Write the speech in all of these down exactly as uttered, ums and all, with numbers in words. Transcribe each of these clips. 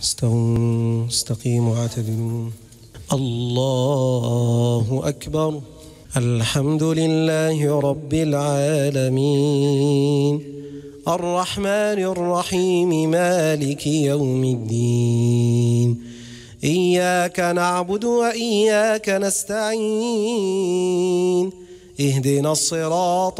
استووا استقيموا واعتدلوا. الله أكبر. الحمد لله رب العالمين الرحمن الرحيم مالك يوم الدين إياك نعبد وإياك نستعين اهدنا الصراط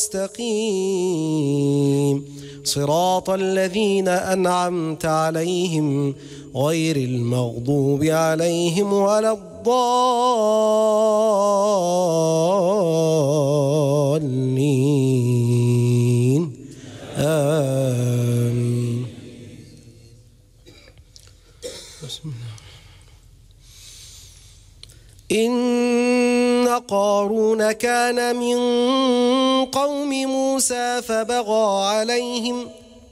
المستقيم صراط الذين أنعمت عليهم غير المغضوب عليهم ولا الضالين آمين. بسم الله. إن قارون كان من قوم موسى فبغى عليهم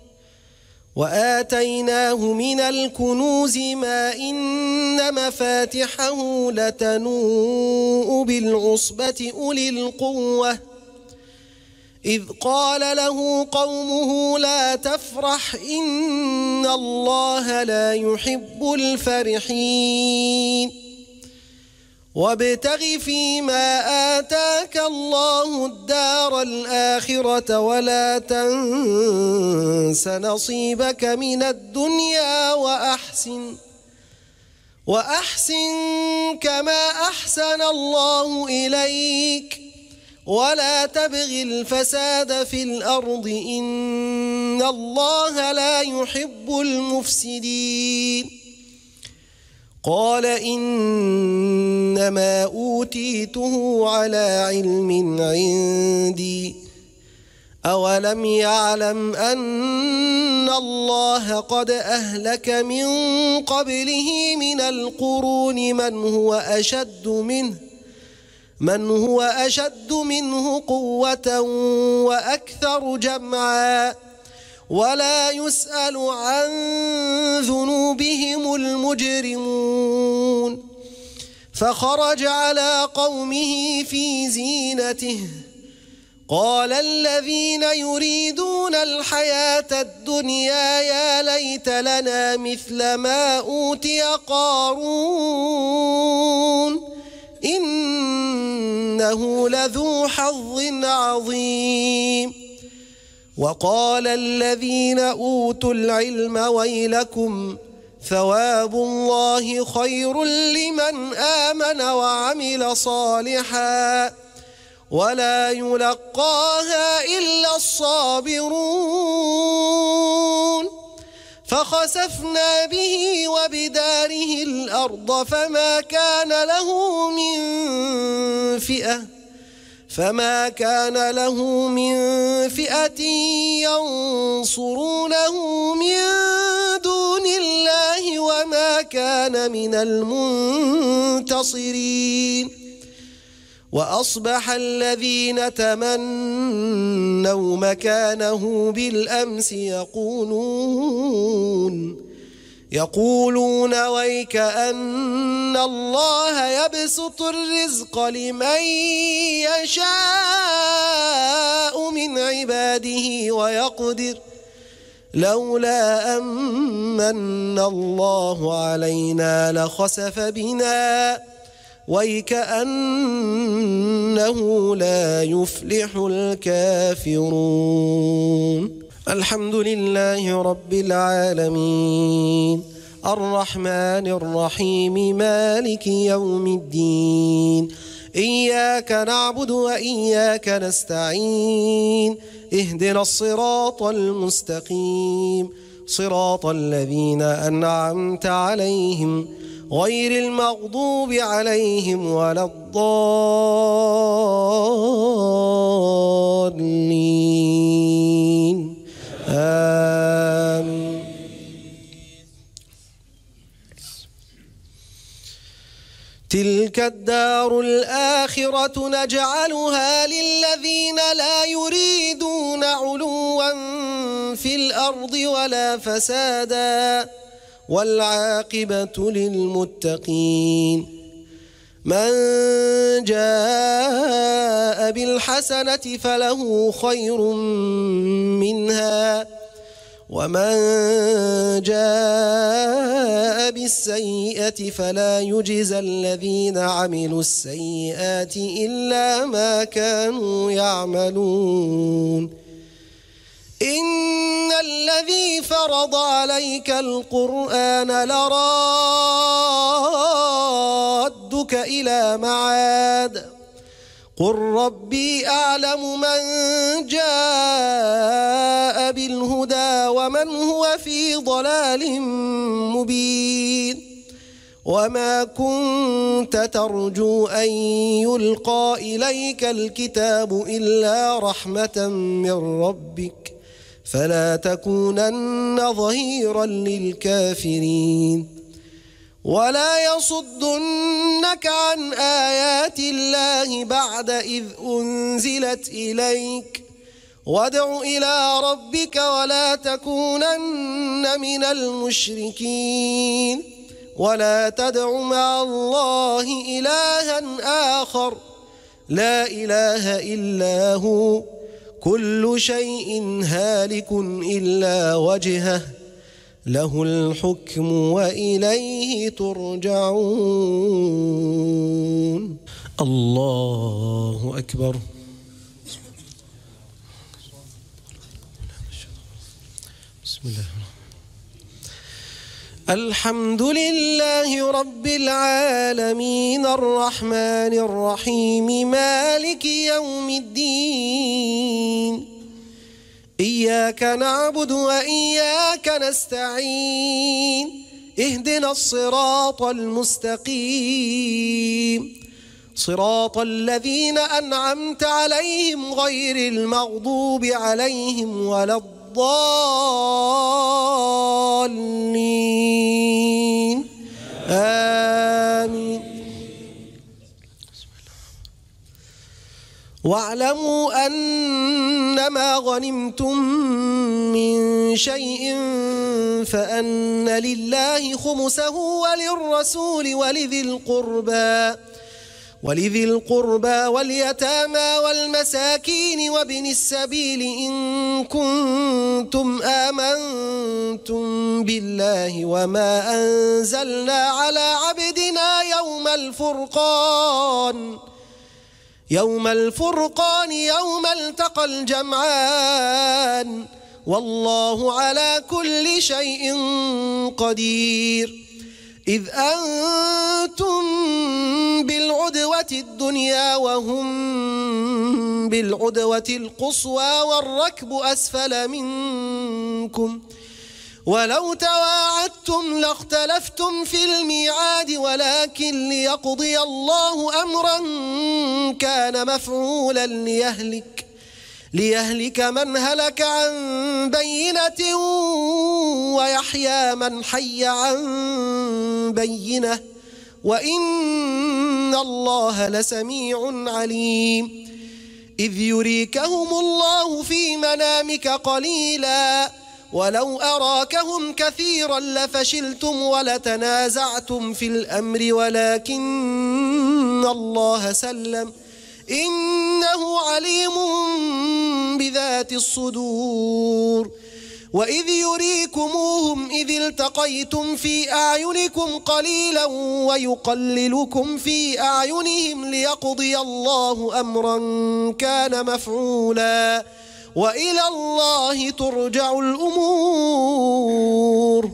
وآتيناه من الكنوز ما إن مفاتحه لتنوء بالعصبة أولي القوة إذ قال له قومه لا تفرح إن الله لا يحب الفرحين وابتغ فيما آتاك الله الدار الآخرة ولا تنس نصيبك من الدنيا وأحسن وأحسن كما أحسن الله إليك ولا تبغ الفساد في الأرض إن الله لا يحب المفسدين قال إنما أوتيته على علم عندي أولم يعلم أن الله قد أهلك من قبله من القرون من هو أشد منه من هو أشد منه قوة وأكثر جمعا ولا يسأل عن ذنوبهم المجرمون فخرج على قومه في زينته قال الذين يريدون الحياة الدنيا يا ليت لنا مثل ما أوتي قارون إنه لذو حظ عظيم وقال الذين أوتوا العلم ويلكم ثواب الله خير لمن آمن وعمل صالحا ولا يلقاها إلا الصابرون فخسفنا به وبداره الأرض فما كان له من فئة فما كان له من فئة ينصرونه من دون الله وما كان من المنتصرين وأصبح الذين تمنوا مكانه بالأمس يقولون يقولون ويك أن الله يبسط الرزق لمن يشاء من عباده ويقدر لولا أمن الله علينا لخسف بنا ويك أنه لا يفلح الكافرون. الحمد لله رب العالمين الرحمن الرحيم مالك يوم الدين إياك نعبد وإياك نستعين اهدنا الصراط المستقيم صراط الذين أنعمت عليهم غير المغضوب عليهم ولا الضالين آمين. تلك الدار الآخرة نجعلها للذين لا يريدون علوا في الأرض ولا فسادا والعاقبة للمتقين من جاء بالحسنة فله خير منها ومن جاء السيئة فلا يجزى الذين عملوا السيئات إلا ما كانوا يعملون إن الذي فرض عليك القرآن لرادك إلى معاد قل ربي أعلم من جاء بالهدى ومن هو في ضلال مبين وما كنت ترجو أن يلقى إليك الكتاب إلا رحمة من ربك فلا تكونن ظهيرا للكافرين ولا يصدنك عن آيات الله بعد إذ أنزلت إليك وادع إلى ربك ولا تكونن من المشركين ولا تدع مع الله إلها آخر لا إله إلا هو كل شيء هالك إلا وجهه له الحكم وإليه ترجعون الله أكبر بسم الله الحمد لله رب العالمين الرحمن الرحيم مالك يوم الدين إياك نعبد وإياك نستعين اهدنا الصراط المستقيم صراط الذين أنعمت عليهم غير المغضوب عليهم ولا الضالين آمين واعلموا أنما غنمتم من شيء فأن لله خمسه وللرسول ولذي القربى ولذي القربى واليتامى والمساكين وابن السبيل إن كنتم آمنتم بالله وما أنزلنا على عبدنا يوم الفرقان يوم الفرقان يوم التقى الجمعان والله على كل شيء قدير إذ أنتم بالعدوة الدنيا وهم بالعدوة القصوى والركب أسفل منكم ولو تواعدتم لاختلفتم في الميعاد ولكن ليقضي الله أمرا كان مفعولا ليهلك ليهلك من هلك عن بينة ويحيى من حي عن بينة وإن الله لسميع عليم إذ يريكهم الله في منامك قليلا ولو أراكهم كثيرا لفشلتم ولتنازعتم في الأمر ولكن الله سلم إنه عليم بذات الصدور وإذ يريكموهم إذ التقيتم في أعينكم قليلا ويقللكم في أعينهم ليقضي الله أمرا كان مفعولا وإلى الله ترجع الأمور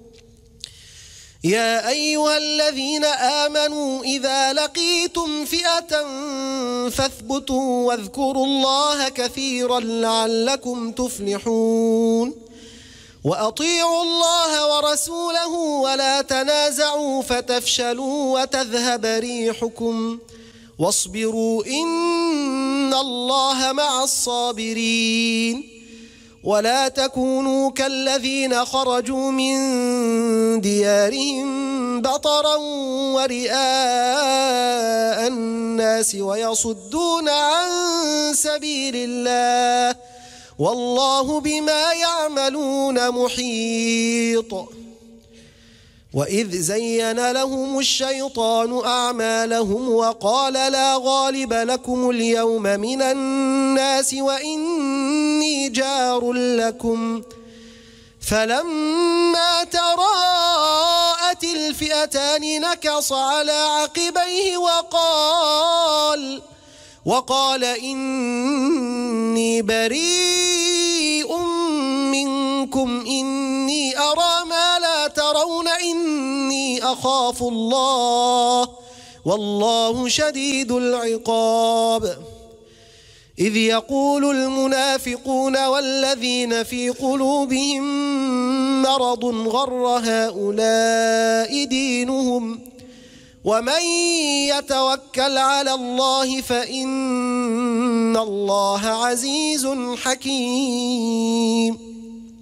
يا أيها الذين آمنوا إذا لقيتم فئة فاثبتوا واذكروا الله كثيرا لعلكم تفلحون وأطيعوا الله ورسوله ولا تنازعوا فتفشلوا وتذهب ريحكم واصبروا إن الله مع الصابرين ولا تكونوا كالذين خرجوا من ديارهم بطرا ورئاء الناس ويصدون عن سبيل الله والله بما يعملون محيط وإذ زين لهم الشيطان أعمالهم وقال لا غالب لكم اليوم من الناس وإني جار لكم فلما تراءت التقت الفئتان نكص على عقبيه وقال وقال إني بريء منكم إني أرى ما لا ترون إني أخاف الله والله شديد العقاب. إذ يقول المنافقون والذين في قلوبهم مرض غر هؤلاء دينهم ومن يتوكل على الله فإن الله عزيز حكيم.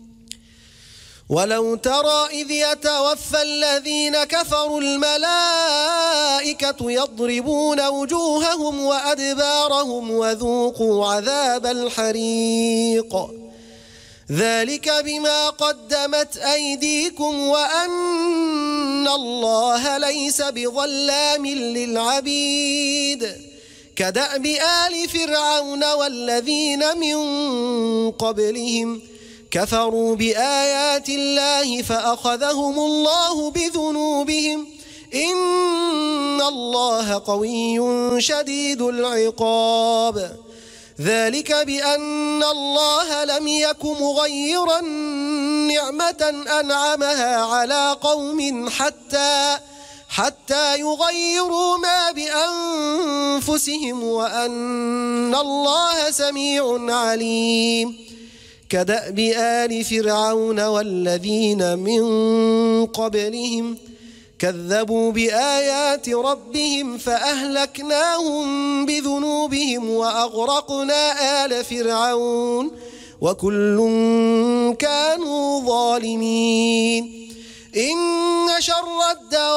ولو ترى إذ يتوفى الذين كفروا الملائكة يضربون وجوههم وأدبارهم وذوقوا عذاب الحريق ذلك بما قدمت أيديكم وأن الله ليس بظلام للعبيد كدأب آل فرعون والذين من قبلهم كفروا بآيات الله فأخذهم الله بذنوبهم إن الله قوي شديد العقاب. ذلك بأن الله لم يك مغيرا نعمة أنعمها على قوم حتى حتى يغيروا ما بأنفسهم وأن الله سميع عليم. كدأب آل فرعون والذين من قبلهم كذبوا بآيات ربهم فأهلكناهم بذنوبهم وأغرقنا آل فرعون وكل كانوا ظالمين. إن شر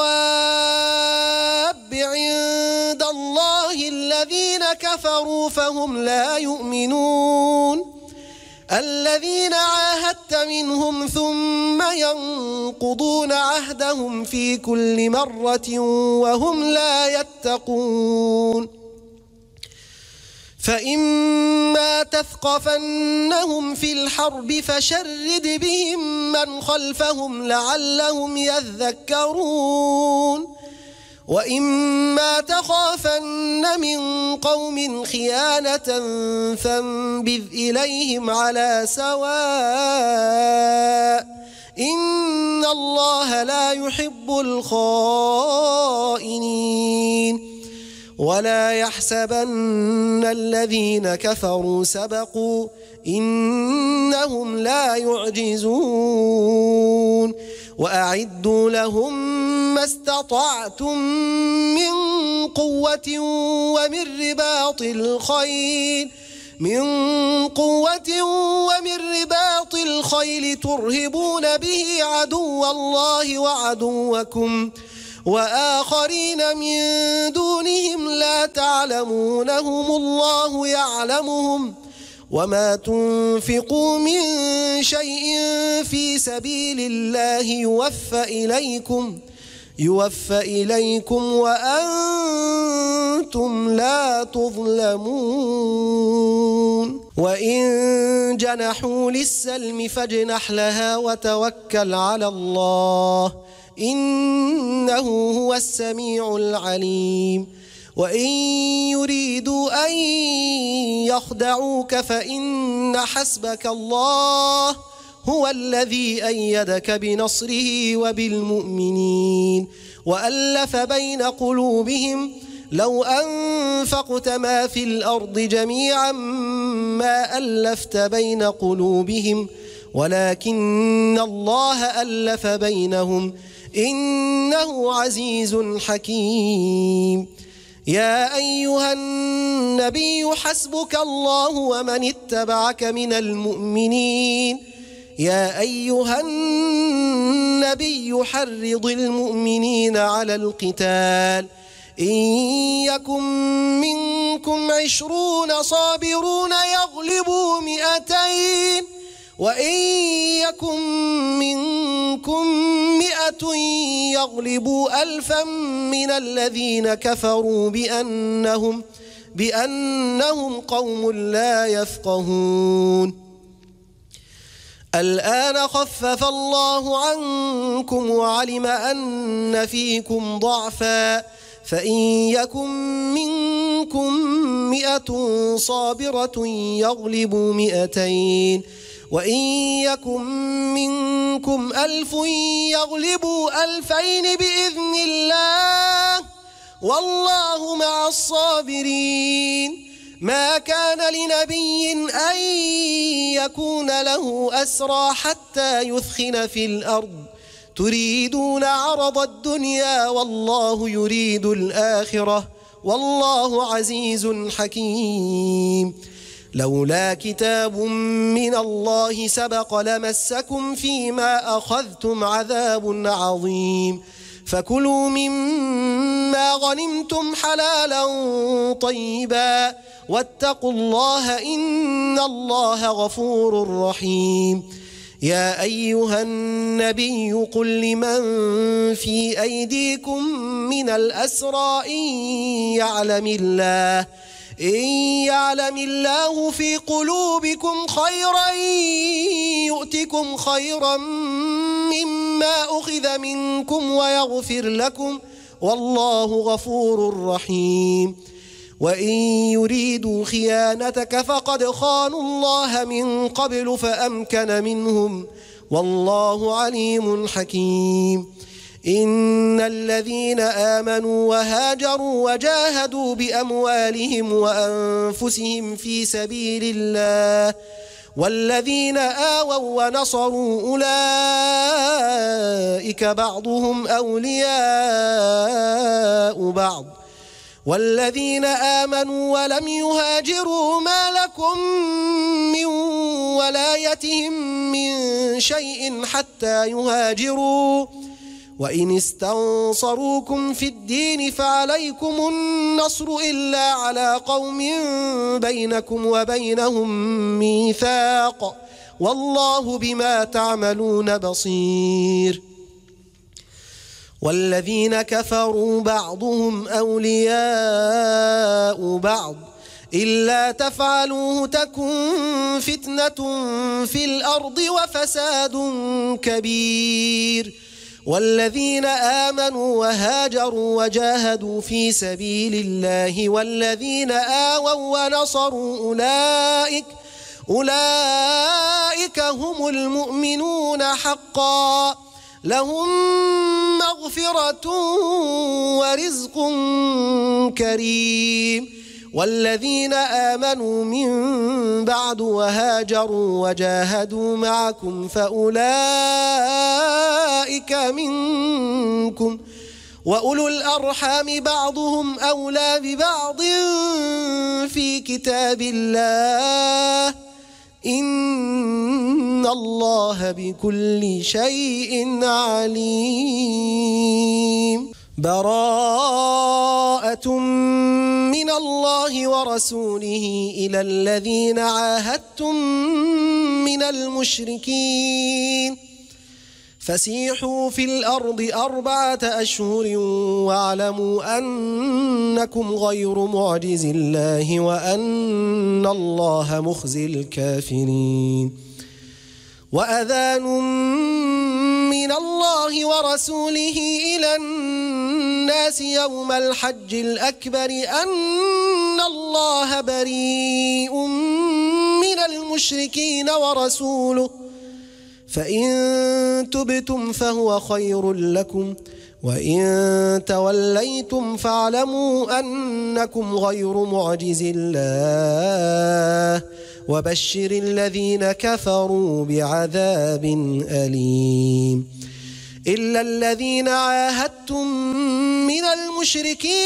الدواب عند الله الذين كفروا فهم لا يؤمنون الذين عاهدت منهم ثم ينقضون عهدهم في كل مرة وهم لا يتقون. فإما تثقفنهم في الحرب فشرد بهم من خلفهم لعلهم يذكرون وإما تخافن من قوم خيانة فانبذ إليهم على سواء إن الله لا يحب الخائنين. ولا يحسبن الذين كفروا سبقوا إنهم لا يعجزون وأعدوا لهم ما استطعتم من قوة ومن رباط الخيل من قوة ومن رباط الخيل ترهبون به عدو الله وعدوكم وآخرين من دونهم لا تعلمونهم الله يعلمهم وما تنفقوا من شيء في سبيل الله يوفى إليكم يوفى إليكم وأنتم لا تظلمون. وإن جنحوا للسلم فاجنح لها وتوكل على الله إنه هو السميع العليم. وإن يريدوا أن يخدعوك فإن حسبك الله هو الذي أيدك بنصره وبالمؤمنين وألف بين قلوبهم لو أنفقت ما في الأرض جميعا ما ألفت بين قلوبهم ولكن الله ألف بينهم إنه عزيز حكيم. يا أيها النبي حسبك الله ومن اتبعك من المؤمنين يا أيها النبي حرض المؤمنين على القتال إن يكن منكم عشرون صابرون يغلبوا مئتين وإن يكن منكم مئة يغلبوا ألفا من الذين كفروا بأنهم بأنهم قوم لا يفقهون. الآن خفف الله عنكم وعلم أن فيكم ضعفا فإن يكن منكم مئة صابرة يغلبوا مئتين وإن يكن منكم ألف يغلبوا ألفين بإذن الله والله مع الصابرين. ما كان لنبي أن يكون له أسرى حتى يثخن في الأرض تريدون عرض الدنيا والله يريد الآخرة والله عزيز حكيم. لولا كتاب من الله سبق لمسكم فيما أخذتم عذاب عظيم فكلوا مما غنمتم حلالا طيبا واتقوا الله إن الله غفور رحيم. يا أيها النبي قل لمن في أيديكم من الأسرى إن يعلم الله إن يعلم الله في قلوبكم خيرا يؤتكم خيرا مما أخذ منكم ويغفر لكم والله غفور رحيم. وإن يريدوا خيانتك فقد خانوا الله من قبل فأمكن منهم والله عليم حكيم. إن الذين آمنوا وهاجروا وجاهدوا بأموالهم وأنفسهم في سبيل الله والذين آووا ونصروا أولئك بعضهم أولياء بعض والذين آمنوا ولم يهاجروا ما لكم من ولايتهم من شيء حتى يهاجروا وإن استنصروكم في الدين فعليكم النصر إلا على قوم بينكم وبينهم ميثاق والله بما تعملون بصير. والذين كفروا بعضهم أولياء بعض إلا تفعلوه تكن فتنة في الأرض وفساد كبير. والذين آمنوا وهاجروا وجاهدوا في سبيل الله والذين آووا ونصروا أولئك أولئك هم المؤمنون حقا لهم مغفرة ورزق كريم. والذين آمنوا من بعد وهاجروا وجاهدوا معكم فأولئك منكم وأولو الأرحام بعضهم أولى ببعض في كتاب الله إن الله بكل شيء عليم. براءة من الله ورسوله إلى الذين عاهدتم من المشركين فسيحوا في الأرض أربعة أشهر واعلموا أنكم غير معجز الله وأن الله مخزي الكافرين. وأذان من الله ورسوله إلى الناس يوم الحج الأكبر أن الله بريء من المشركين ورسوله فإن تبتم فهو خير لكم وإن توليتم فاعلموا أنكم غير معجز الله وبشر الذين كفروا بعذاب أليم. إلا الذين عاهدتم من المشركين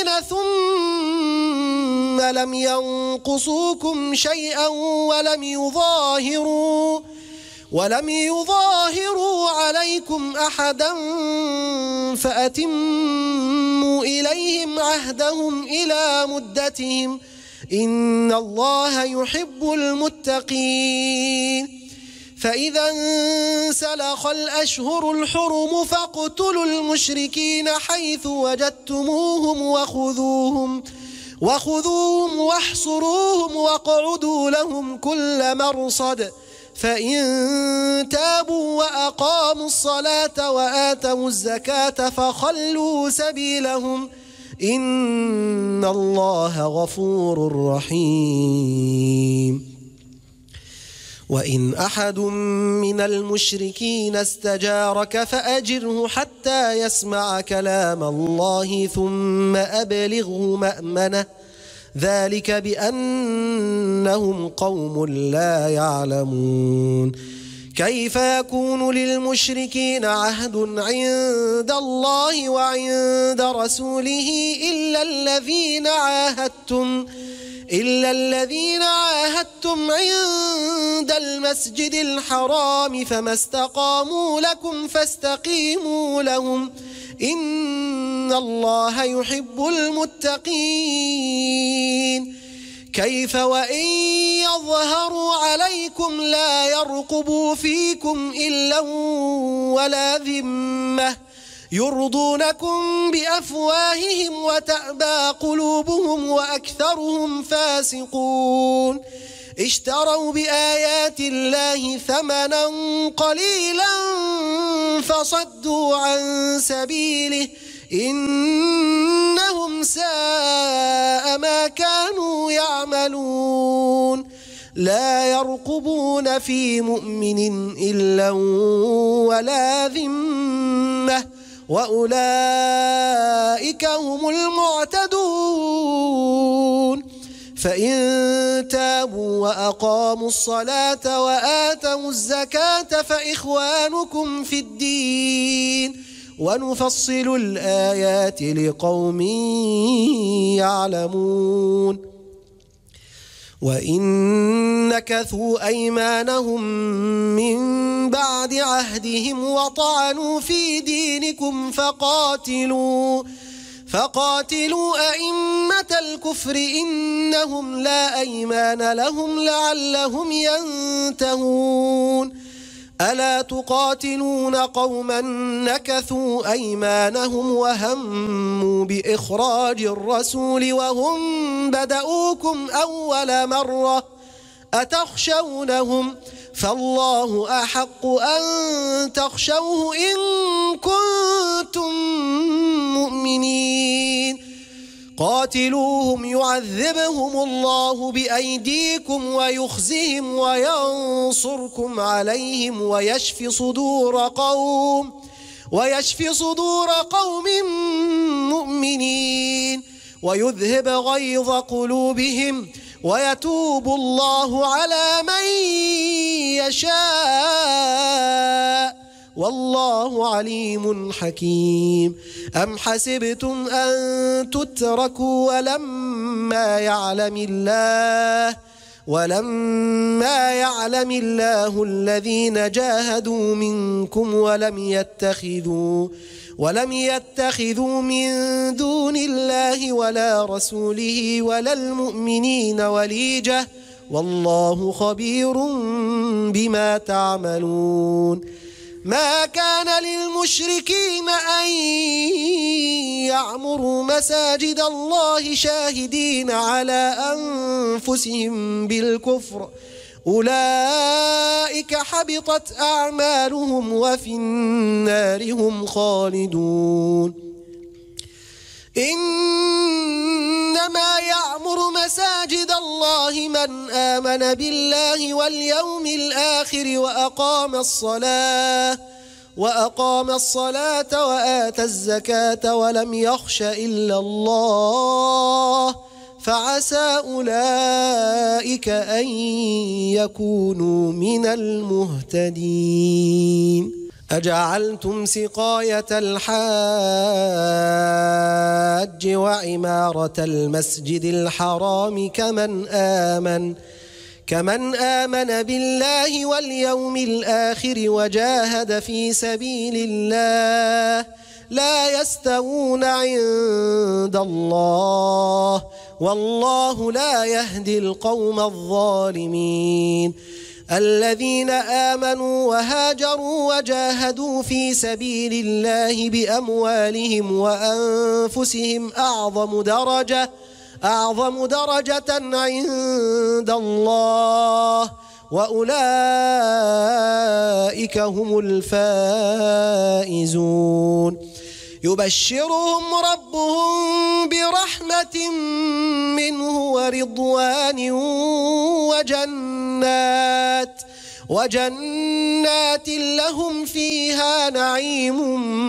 ثم لم ينقصوكم شيئا ولم يظاهروا ولم يظاهروا عليكم أحدا فأتموا إليهم عهدهم إلى مدتهم إن الله يحب المتقين. فإذا انسلخ الأشهر الحرم فاقتلوا المشركين حيث وجدتموهم وخذوهم وخذوهم واحصروهم واقعدوا لهم كل مرصد فإن تابوا وأقاموا الصلاة وآتوا الزكاة فخلوا سبيلهم إن الله غفور رحيم. وإن أحد من المشركين استجارك فأجره حتى يسمع كلام الله ثم أبلغه مأمنه ذلك بأنهم قوم لا يعلمون. كيف يكون للمشركين عهد عند الله وعند رسوله إلا الذين عاهدتم إلا الذين عاهدتم عند المسجد الحرام فما استقاموا لكم فاستقيموا لهم إن الله يحب المتقين. كيف وإن يظهروا عليكم لا يرقبوا فيكم إلا ولا ذمة يرضونكم بأفواههم وتأبى قلوبهم وأكثرهم فاسقون. اشتروا بآيات الله ثمنا قليلا فصدوا عن سبيله إنهم ساء ما كانوا يعملون. لا يرقبون في مؤمن إلا ولا ذمة وأولئك هم المعتدون. فإن تابوا وأقاموا الصلاة وآتوا الزكاة فإخوانكم في الدين ونفصل الآيات لقوم يعلمون. وإن نكثوا أيمانهم من بعد عهدهم وطعنوا في دينكم فقاتلوا فقاتلوا أئمة الكفر إنهم لا أيمان لهم لعلهم ينتهون. ألا تقاتلون قوما نكثوا أيمانهم وهموا بإخراج الرسول وهم بدؤوكم أول مرة أتخشونهم فالله أحق أن تخشوه إن كنتم مؤمنين. قاتلوهم يعذبهم الله بأيديكم ويخزهم وينصركم عليهم ويشفي صدور قوم ويشفي صدور قوم مؤمنين ويذهب غيظ قلوبهم ويتوب الله على من يشاء والله عليم حكيم. أم حسبتم أن تتركوا ولما يعلم الله ولما يعلم الله الذين جاهدوا منكم ولم يتخذوا ولم يتخذوا من دون الله ولا رسوله ولا المؤمنين وليجة والله خبير بما تعملون. ما كان للمشركين أن يعمروا مساجد الله شاهدين على أنفسهم بالكفر أولئك حبطت أعمالهم وفي النار هم خالدون. إنما يعمر مساجد الله من آمن بالله واليوم الآخر وأقام الصلاة وأقام الصلاة وآتى الزكاة ولم يخش إلا الله فعسى أولئك أن يكونوا من المهتدين. أجعلتم سقاية الحاج وعمارة المسجد الحرام كمن آمن كمن آمن بالله واليوم الآخر وجاهد في سبيل الله لا يستوون عند الله والله لا يهدي القوم الظالمين. الذين آمنوا وهاجروا وجاهدوا في سبيل الله بأموالهم وأنفسهم أعظم درجة أعظم درجة عند الله وأولئك أولئك هم الفائزون يبشرهم ربهم برحمة منه ورضوان وجنات وجنات لهم فيها نعيم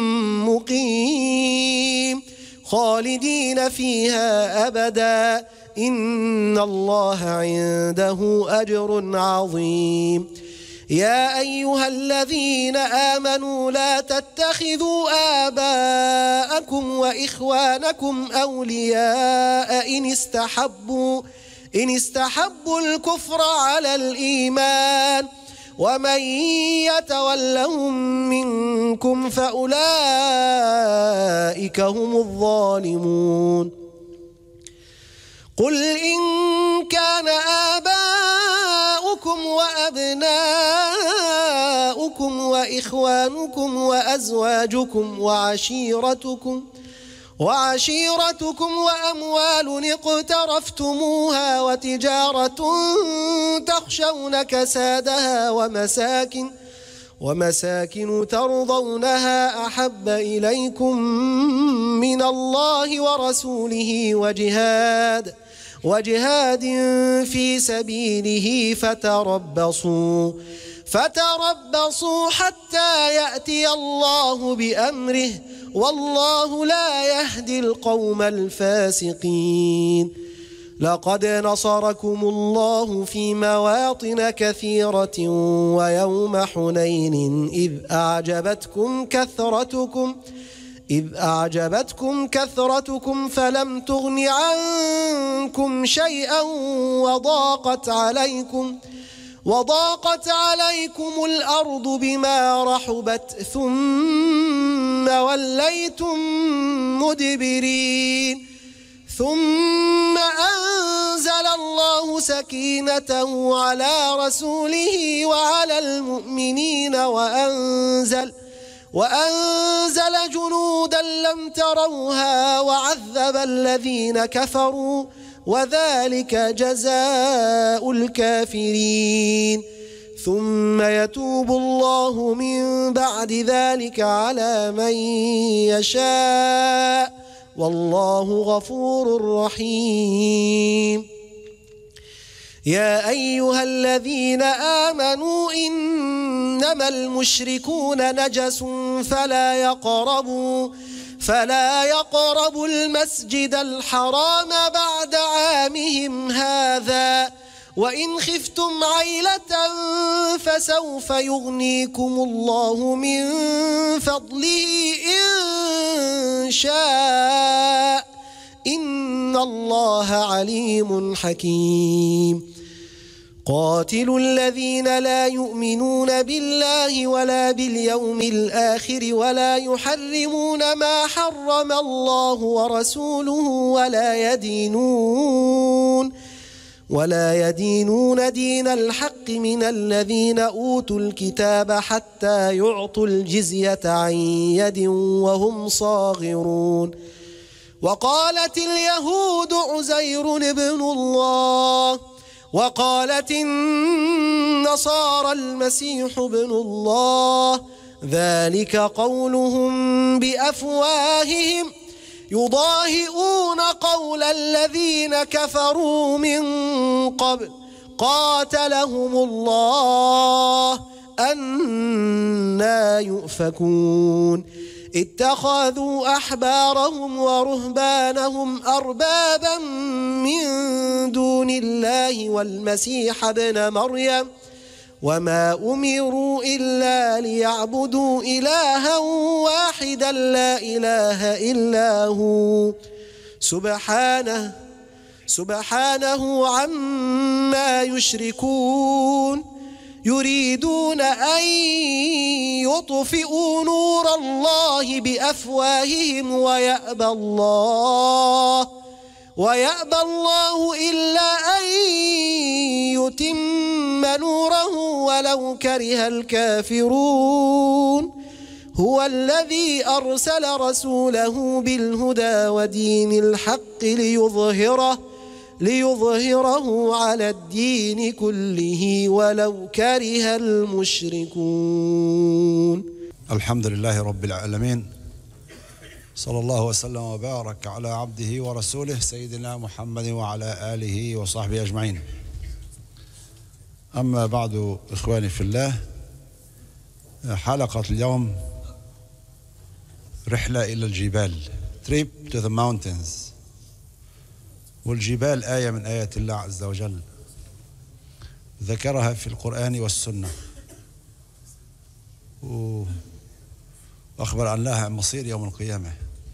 مقيم خالدين فيها أبدا إن الله عنده أجر عظيم يا أيها الذين آمنوا لا تتخذوا آباءكم وإخوانكم أولياء إن استحبوا إن استحبوا الكفر على الإيمان ومن يتولهم منكم فأولئك هم الظالمون قل إن كان آباؤكم وأبناؤكم وإخوانكم وأزواجكم وعشيرتكم وعشيرتكم وأموال اقترفتموها وتجارة تخشون كسادها ومساكن ومساكن ترضونها أحب إليكم من الله ورسوله وجهاد وجهاد في سبيله فتربصوا فتربصوا حتى يأتي الله بأمره والله لا يهدي القوم الفاسقين لقد نصركم الله في مواطن كثيرة ويوم حنين إذ أعجبتكم كثرتكم إذ أعجبتكم كثرتكم فلم تغن عنكم شيئا وضاقت عليكم وضاقت عليكم الأرض بما رحبت ثم وليتم مدبرين ثم أنزل الله سكينته على رسوله وعلى المؤمنين وأنزل وأنزل جنودا لم تروها وعذب الذين كفروا وذلك جزاء الكافرين ثم يتوب الله من بعد ذلك على من يشاء والله غفور رحيم يا أيها الذين آمنوا إنما المشركون نجس فلا يقربوا فلا يقربوا المسجد الحرام بعد عامهم هذا وإن خفتم عيلة فسوف يغنيكم الله من فضله إن شاء إن الله عليم حكيم قاتلوا الذين لا يؤمنون بالله ولا باليوم الآخر ولا يحرمون ما حرم الله ورسوله ولا يدينون ولا يدينون دين الحق من الذين أوتوا الكتاب حتى يعطوا الجزية عن يد وهم صاغرون وقالت اليهود عزير ابن الله وقالت النصارى المسيح ابن الله ذلك قولهم بأفواههم يضاهئون قول الذين كفروا من قبل قاتلهم الله أنى يؤفكون اتخذوا أحبارهم ورهبانهم أربابا من دون الله والمسيح ابن مريم وما أمروا إلا ليعبدوا إلها واحدا لا إله إلا هو سبحانه سبحانه عما يشركون يريدون أن يطفئوا نور الله بأفواههم ويأبى الله ويأبى الله إلا أن يتم نوره ولو كره الكافرون هو الذي أرسل رسوله بالهدى ودين الحق ليظهره ليظهره على الدين كله ولو كره المشركون. الحمد لله رب العالمين، صلى الله وسلم وبارك على عبده ورسوله سيدنا محمد وعلى آله وصحبه أجمعين. أما بعد، إخواني في الله، حلقة اليوم رحلة إلى الجبال، trip to the mountains. والجبال آية من آيات الله عز وجل ذكرها في القرآن والسنة، وأخبر عن لها مصير يوم القيامة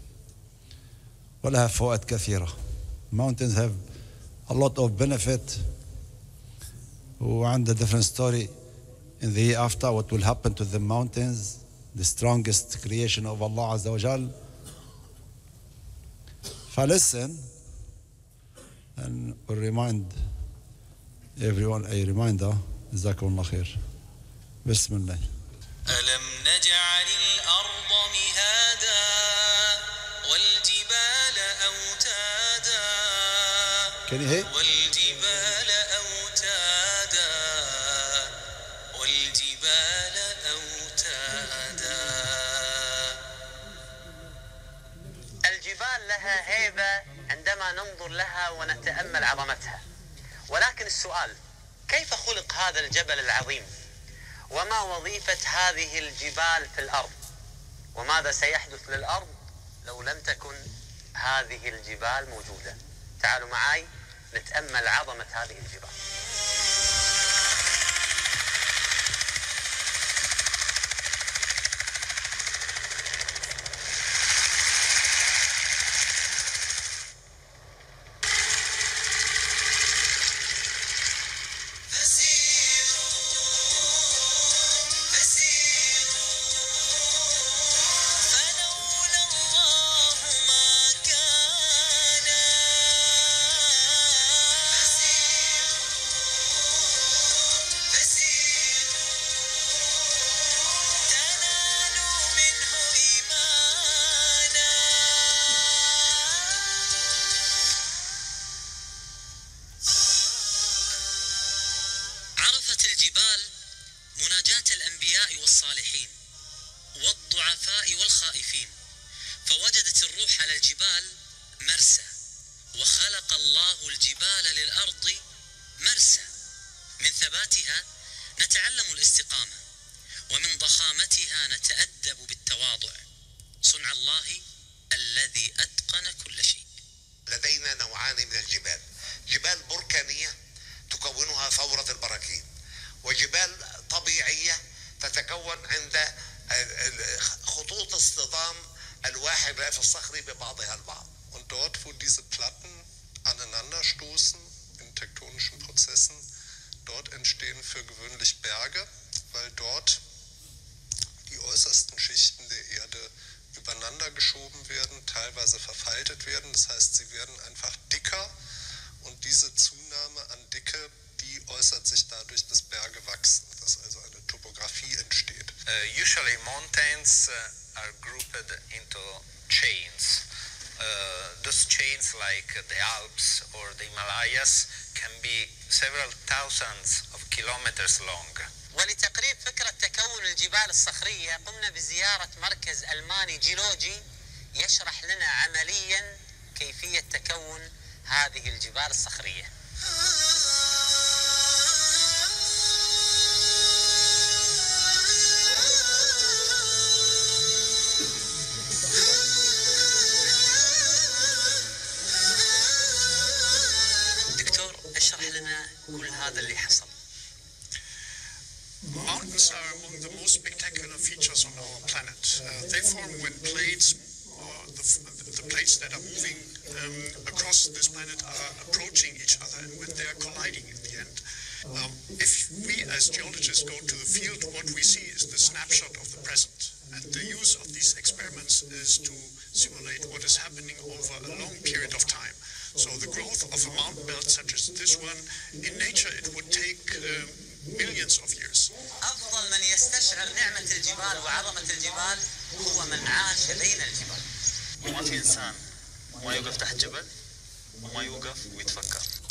ولها فوائد كثيرة. Mountains have a lot of benefit، وعندها different story in the hereafter what will happen to the mountains, the strongest creation of Allah عز وجل. فلسن and we'll remind everyone a reminder. جزاكم الله خير. بسم الله. ألم نجعل الأرض مهادا والجبال أوتادا والجبال أوتادا والجبال أوتادا. الجبال لها هيبة عندما ننظر لها ونتأمل عظمتها، ولكن السؤال: كيف خلق هذا الجبل العظيم؟ وما وظيفة هذه الجبال في الأرض؟ وماذا سيحدث للأرض لو لم تكن هذه الجبال موجودة؟ تعالوا معي نتأمل عظمة هذه الجبال. والصالحين والضعفاء والخائفين، فوجدت الروح على الجبال مرسى، وخلق الله الجبال للأرض مرسى. من ثباتها نتعلم الاستقامة، ومن ضخامتها نتأدب بالتواضع. صنع الله الذي أتقن كل شيء. لدينا نوعان من الجبال: جبال بركانية تكونها ثورة البراكين، وجبال طبيعية تتكون عند خطوط اصطدام الواحدة في الصخر ببعضها البعض. Und dort, wo diese Platten aneinanderstoßen in tektonischen Prozessen, dort entstehen für gewöhnlich Berge, weil dort die äußersten Schichten der Erde übereinander geschoben werden, teilweise verfaltet werden. Das heißt, sie werden einfach dicker, und diese Zunahme an Dicke, die äußert sich dadurch, dass Berge wachsen, dass also eine Topografie entsteht. Uh, usually mountains uh, are grouped into chains. Uh, those chains, like the Alps or the Himalayas, can be several thousands of kilometers long. ولتقريب فكرة تكون الجبال الصخرية قمنا بزيارة مركز ألماني جيولوجي يشرح لنا عمليا كيفية تكون هذه الجبال الصخرية. دكتور، اشرح لنا كل هذا اللي حصل. Mountains are among the most spectacular features on our planet. Uh, they form when plates, or the, the plates that are moving um, across this planet, are approaching each other, and when they are colliding in the end. Um, if we as geologists go to the field, what we see is the snapshot of the present. And the use of these experiments is to simulate what is happening over a long period of time. So the growth of a mountain belt such as this one, in nature it would take uh, millions of years. أفضل من يستشعر نعمة الجبال وعظمة الجبال هو من عاش بين الجبال. وما في إنسان ما يوقف تحت جبل وما يوقف ويتفكر.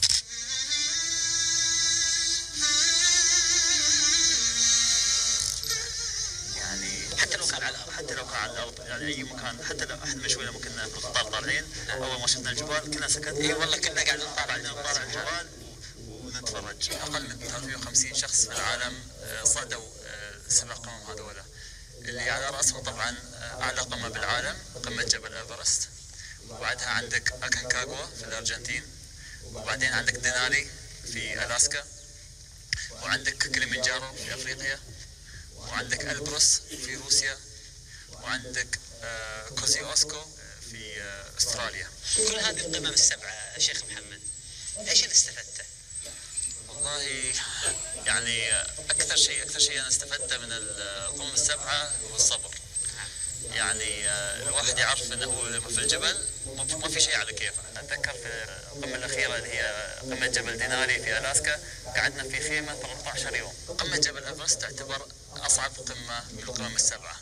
حتى لو كان على الارض يعني اي مكان، حتى لو احنا شوي لما كنا في القطار طالعين اول ما شفنا الجبال كنا سكت. اي والله كنا قاعدين نطالع نطالع الجبال ونتفرج. اقل من ثلاثمئة وخمسين شخص في العالم صعدوا السبع قمم هذولا، اللي على راسهم طبعا اعلى قمه بالعالم قمه جبل ايفرست، وبعدها عندك اكونكاغوا في الارجنتين، وبعدين عندك دينالي في الاسكا، وعندك كليمنجارو في افريقيا، وعندك البروس في روسيا، وعندك كوزيوسكو في استراليا. كل هذه القمم السبعه شيخ محمد ايش اللي استفدته؟ والله يعني اكثر شيء اكثر شيء انا استفدته من القمم السبعه هو الصبر. يعني الواحد يعرف انه هو لما في الجبل ما في شيء على كيفه. اتذكر في القمه الاخيره اللي هي قمه جبل دينالي في الاسكا قعدنا في خيمه ثلاثة عشر يوم. قمه جبل ايفرست تعتبر اصعب قمه من القمم السبعه.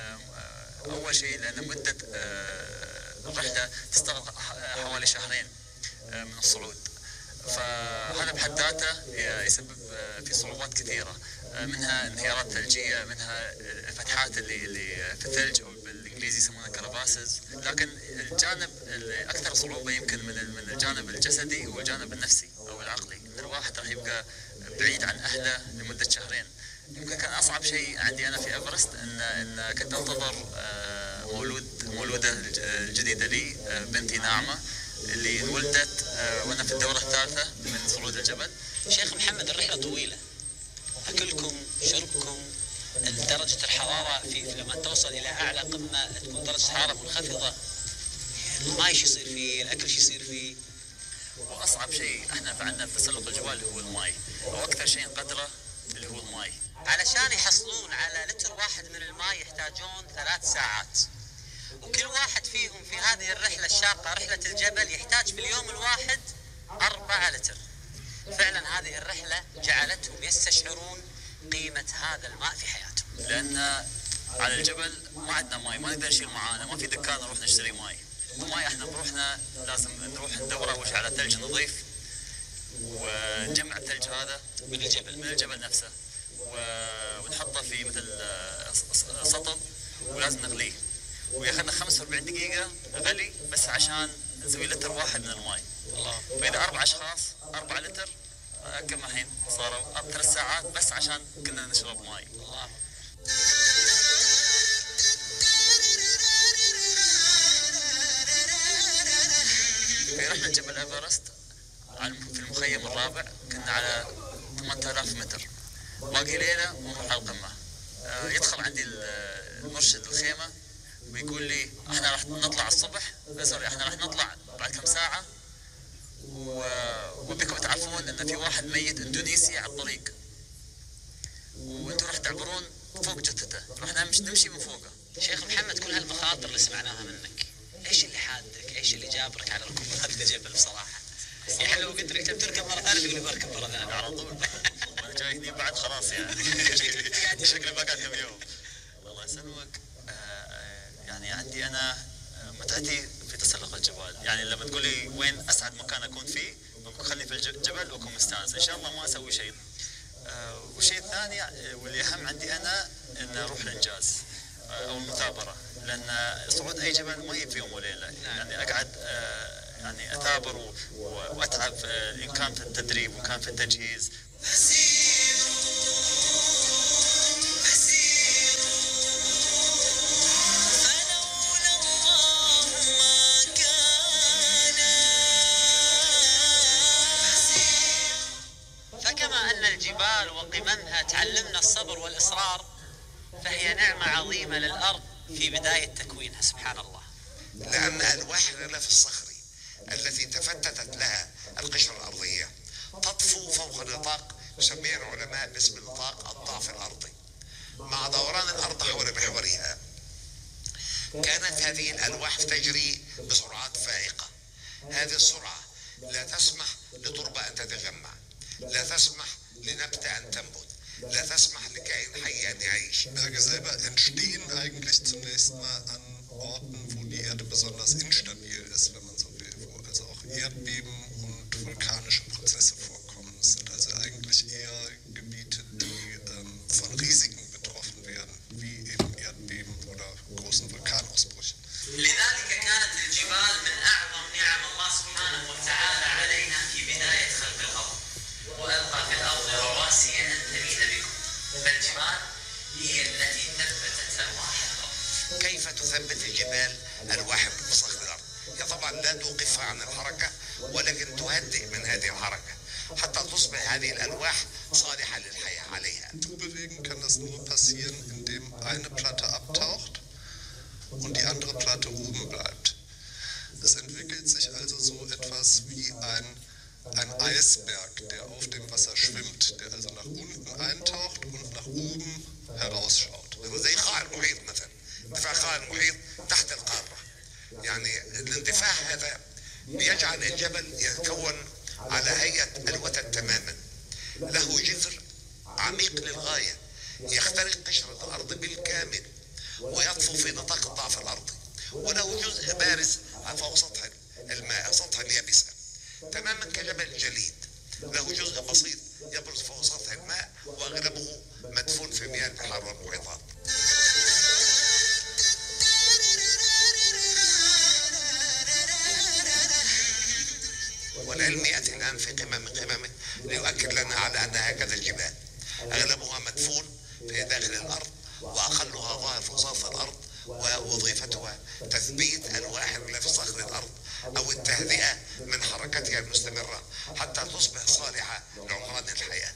اول شيء لان مده الرحله تستغرق حوالي شهرين من الصعود، فهذا بحد ذاته يسبب في صعوبات كثيره، منها انهيارات ثلجيه، منها الفتحات اللي اللي في الثلج او بالانجليزي يسمونها كرباسز. لكن الجانب الاكثر صعوبه يمكن من من الجانب الجسدي هو الجانب النفسي او العقلي، ان الواحد راح يبقى بعيد عن اهله لمده شهرين. يمكن كان اصعب شيء عندي انا في ايفرست ان ان كنت انتظر مولود مولوده الجديده لي، بنتي ناعمه اللي ولدت وانا في الدوره الثالثه من صعود الجبل. شيخ محمد الرحله طويله، اكلكم شربكم درجه الحراره في لما توصل الى اعلى قمه تكون درجه الحراره منخفضه، الماء ايش يصير فيه؟ الاكل ايش يصير فيه؟ واصعب شيء احنا عندنا في تسلق الجبال هو الماء، واكثر شيء قدره اللي هو الماء. علشان يحصلون على لتر واحد من الماء يحتاجون ثلاث ساعات، وكل واحد فيهم في هذه الرحلة الشاقة رحلة الجبل يحتاج في اليوم الواحد أربعة لتر. فعلا هذه الرحلة جعلتهم يستشعرون قيمة هذا الماء في حياتهم. لأن على الجبل ما عندنا ماء، ما نقدر نشيل معانا، ما في دكان نروح نشتري ماء. الماء احنا بروحنا لازم نروح ندور أول شيء على ثلج نظيف، ونجمع الثلج هذا من الجبل من الجبل نفسه، ونحطه في مثل سطل ولازم نغليه، وياخذنا خمسة وأربعين دقيقة غلي بس عشان نسوي لتر واحد من الماء. فإذا أربع أشخاص أربعة لتر كم الحين صاروا ثلاث ساعات بس عشان كنا نشرب ماء. في رحلة جبل إيفرست في المخيم الرابع كنا على ثمانية آلاف متر، باقي ليلة ونروح على القمة. يدخل عندي المرشد الخيمة ويقول لي احنا راح نطلع الصبح، سوري احنا راح نطلع بعد كم ساعة، وبكم تعرفون ان في واحد ميت اندونيسي على الطريق، وانتم راح تعبرون فوق جثته، راح نمشي من فوقه. شيخ محمد كل هالمخاطر اللي سمعناها منك، ايش اللي حادك؟ ايش اللي جابرك على ركوب هذا الجبل بصراحة؟ يعني لو قلت لك تركب مرة ثانية تقول لي بركب مرة ثانية على طول. انا جاي هني بعد خلاص يعني شكلي بقعد كم يوم. الله يسلمك. يعني عندي انا متعتي في تسلق الجبال، يعني لما تقول لي وين اسعد مكان اكون فيه بقول خليني في الجبل واكون مستانس، ان شاء الله ما اسوي شيء. والشيء الثاني واللي اهم عندي انا ان اروح الانجاز او المثابره، لان صعود اي جبل ما هي في يوم وليله، يعني اقعد يعني اثابر واتعب ان كان في التدريب وكان في التجهيز. فكما أن الجبال وقممها تعلمنا الصبر والإصرار، فهي نعمة عظيمة للأرض في بداية تكوينها سبحان الله. لأن الوحدة في الصخر التي تفتتت لها القشرة الأرضية تطفو فوق نطاق يسميه العلماء باسم نطاق الضعف الأرضي. مع دوران الأرض حول محورها كانت هذه الألواح تجري بسرعات فائقة. هذه السرعة لا تسمح لتربة أن تتجمع، لا تسمح لنبتة أن تنبت، لا تسمح لكائن حي أن يعيش. Berge selber entstehen eigentlich zunächst mal an Orten, wo die Erde besonders instabil ist, wenn man so will, wo also auch Erdbeben und vulkanische Prozesse vorkommen. Es sind also eigentlich eher Gebiete, die ähm, von Risiken betroffen werden, wie eben Erdbeben oder لذلك كانت الجبال من أعظم نعم الله سبحانه وتعالى علينا في بداية خلق الأرض، وألقى في الأرض رواسي أن تميد بكم، فالجبال هي التي ثبتت ألواح الأرض. كيف تثبت الجبال ألواح صخر الأرض؟ هي طبعا لا توقفها عن الحركة، ولكن تهدئ من هذه الحركة حتى تصبح هذه الألواح صالحة للحياة عليها. Bewegen kann das nur passieren, indem eine Platte abtaucht und die andere Platte oben bleibt. Es entwickelt sich also so etwas wie ein, ein Eisberg, der auf dem Wasser schwimmt, der also nach unten eintaucht und nach oben herausschaut. زي قاع المحيط مثلا، ارتفاع قاع المحيط تحت القارة، يعني الارتفاع هذا يجعل الجبل يتكون على هيئة الوتد تماما، له جذر عميق للغاية يخترق قشرة الأرض بالكامل ويطفو في نطاق الضعف الأرضي، وله جزء بارز فوق سطح الماء سطحا يابسا تماما كجبل الجليد، له جزء بسيط يبرز فوق سطح الماء وأغلبه مدفون في مياه البحار والمحيطات. والعلم يأتي الآن في قمة من قممه ليؤكد لنا على أن هكذا الجبال أغلبها مدفون في داخل الأرض وأقلها ظاهر في سطح الأرض، ووظيفتها تثبيت ألواح في صخر الأرض أو التهدئة من حركتها المستمرة حتى تصبح صالحة لعمران الحياة.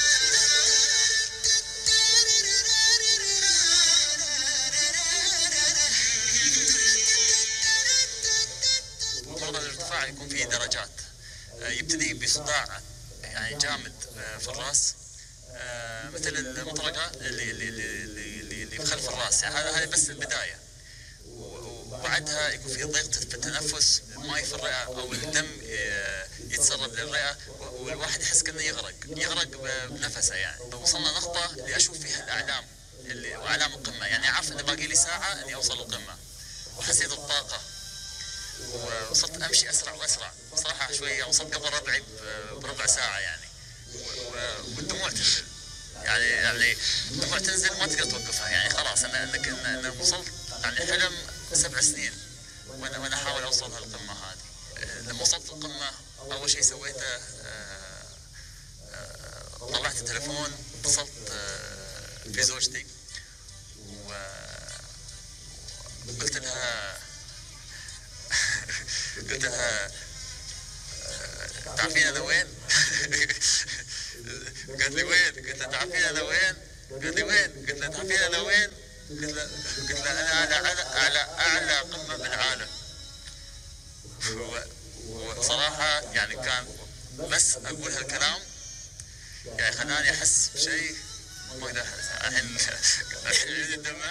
المفروض الارتفاع يكون فيه درجات، يبتدي بصداع يعني جامد في الراس مثل المطرقة اللي اللي اللي اللي خلف الراس، يعني هذا هذه بس البداية، وبعدها يكون في ضيق في التنفس، الماء في الرئة أو الدم يتسرب للرئة والواحد يحس كأنه يغرق يغرق بنفسه. يعني وصلنا نقطة اللي أشوف فيها الأعلام اللي وأعلام القمة، يعني عارف إن باقي لي ساعة إني أوصل القمة، وحسيت الطاقة وصرت أمشي أسرع وأسرع صراحة. شوية وصلت قبل ربعي بربع ساعة يعني، والدموع تنزل يعني يعني الدموع تنزل ما تقدر توقفها، يعني خلاص أنا أنك أنا وصلت يعني حلم سبع سنين وأنا وأنا أحاول أوصل هالقمة هذه. لما وصلت القمة أول شيء سويته طلعت التليفون، اتصلت في زوجتي وقلت لها قلت لها تعرفين أنا وين؟ قالت لي وين؟ قلت لها تعرفين أنا وين؟ قالت لي وين؟ قلت لها تعرفين أنا وين؟ قلت لها قلت لها أنا على أعلى أعلى أعلى قمة بالعالم. وصراحة يعني كان بس أقول هالكلام يعني خلاني أحس بشيء ما أقدر أحس. الحين الحين الدمع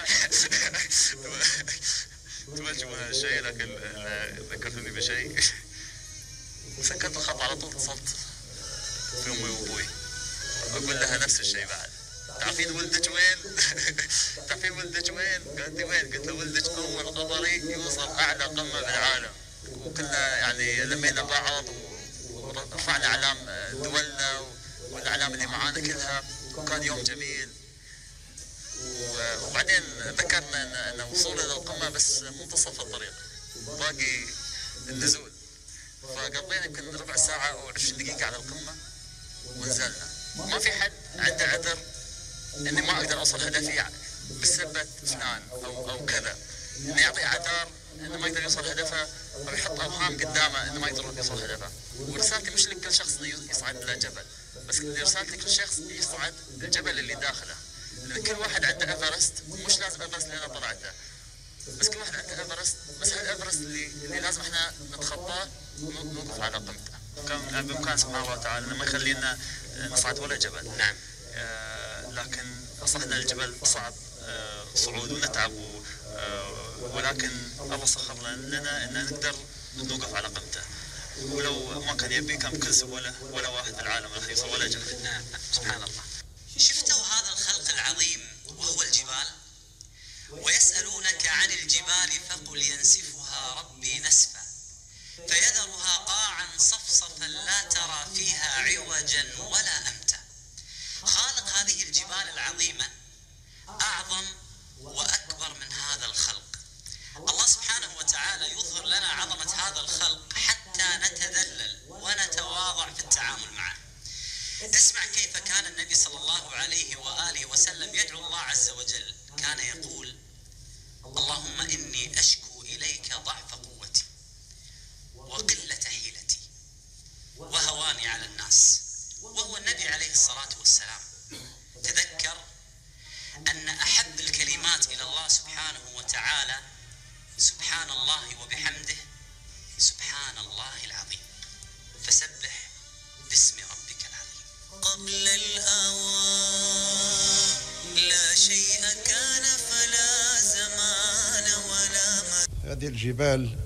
تواجه هالشيء، لكن ذكرتني بشيء وسكرت الخط على طول. اتصلت في أمي وأبوي أقول لها نفس الشيء بعد، تعرفين ولدك وين؟ تعرفين ولدك وين؟ قالت لي وين؟ قلت له ولدك أول قمري يوصل أعلى قمة بالعالم. وكنا يعني لمينا بعض ورفعنا أعلام دولنا والأعلام اللي معانا كلها، وكان يوم جميل. وبعدين ذكرنا أن وصولنا للقمة بس منتصف الطريق، باقي النزول، فقضينا يمكن ربع ساعة أو عشرين دقيقة على القمة ونزلنا. ما في حد عنده عذر إني ما أقدر أوصل هدفي بسبب فلان أو أو كذا، إنه يعطي أعذار إنه ما يقدر يوصل هدفه أو يحط أوهام قدامه إنه ما يقدر يوصل هدفه. ورسالتي مش لكل شخص إنه يصعد إلى جبل، بس رسالتي لكل شخص يصعد الجبل اللي داخله، لأن كل واحد عنده إيفرست، مش لازم إيفرست اللي أنا طلعته، بس كل واحد عنده إيفرست، بس هالإيفرست اللي اللي لازم إحنا نتخطاه ونوقف على قمته. كان بإمكان سبحانه وتعالى ما يخلينا نصعد ولا جبل. نعم. آه لكن صعدنا الجبل صعب آه صعود ونتعب، آه ولكن الله سخر لنا ان نقدر نوقف على قمته، ولو ما كان يبي كان بكل سهوله ولا واحد في العالم راح يوصل ولا جبل. نعم سبحان الله. شفتوا هذا الخلق العظيم وهو الجبال؟ ويسألونك عن الجبال فقل ينسفها ربي نسفا فيذرها قاعا صفصفا لا ترى فيها عوجا ولا أمتا. خالق هذه الجبال العظيمة أعظم وأكبر من هذا الخلق. الله سبحانه كان يقول: اللهم إني أشكو إليك ضعف قوتي وقلة حيلتي وهواني على الناس. وهو النبي عليه الصلاة والسلام. تذكر أن أحب الكلمات إلى الله سبحانه وتعالى سبحان الله وبحمده سبحان الله العظيم. فسبح باسم ربك العظيم. قبل الأوان لا شيء كان فلا زمان ولا مكان. هذه الجبال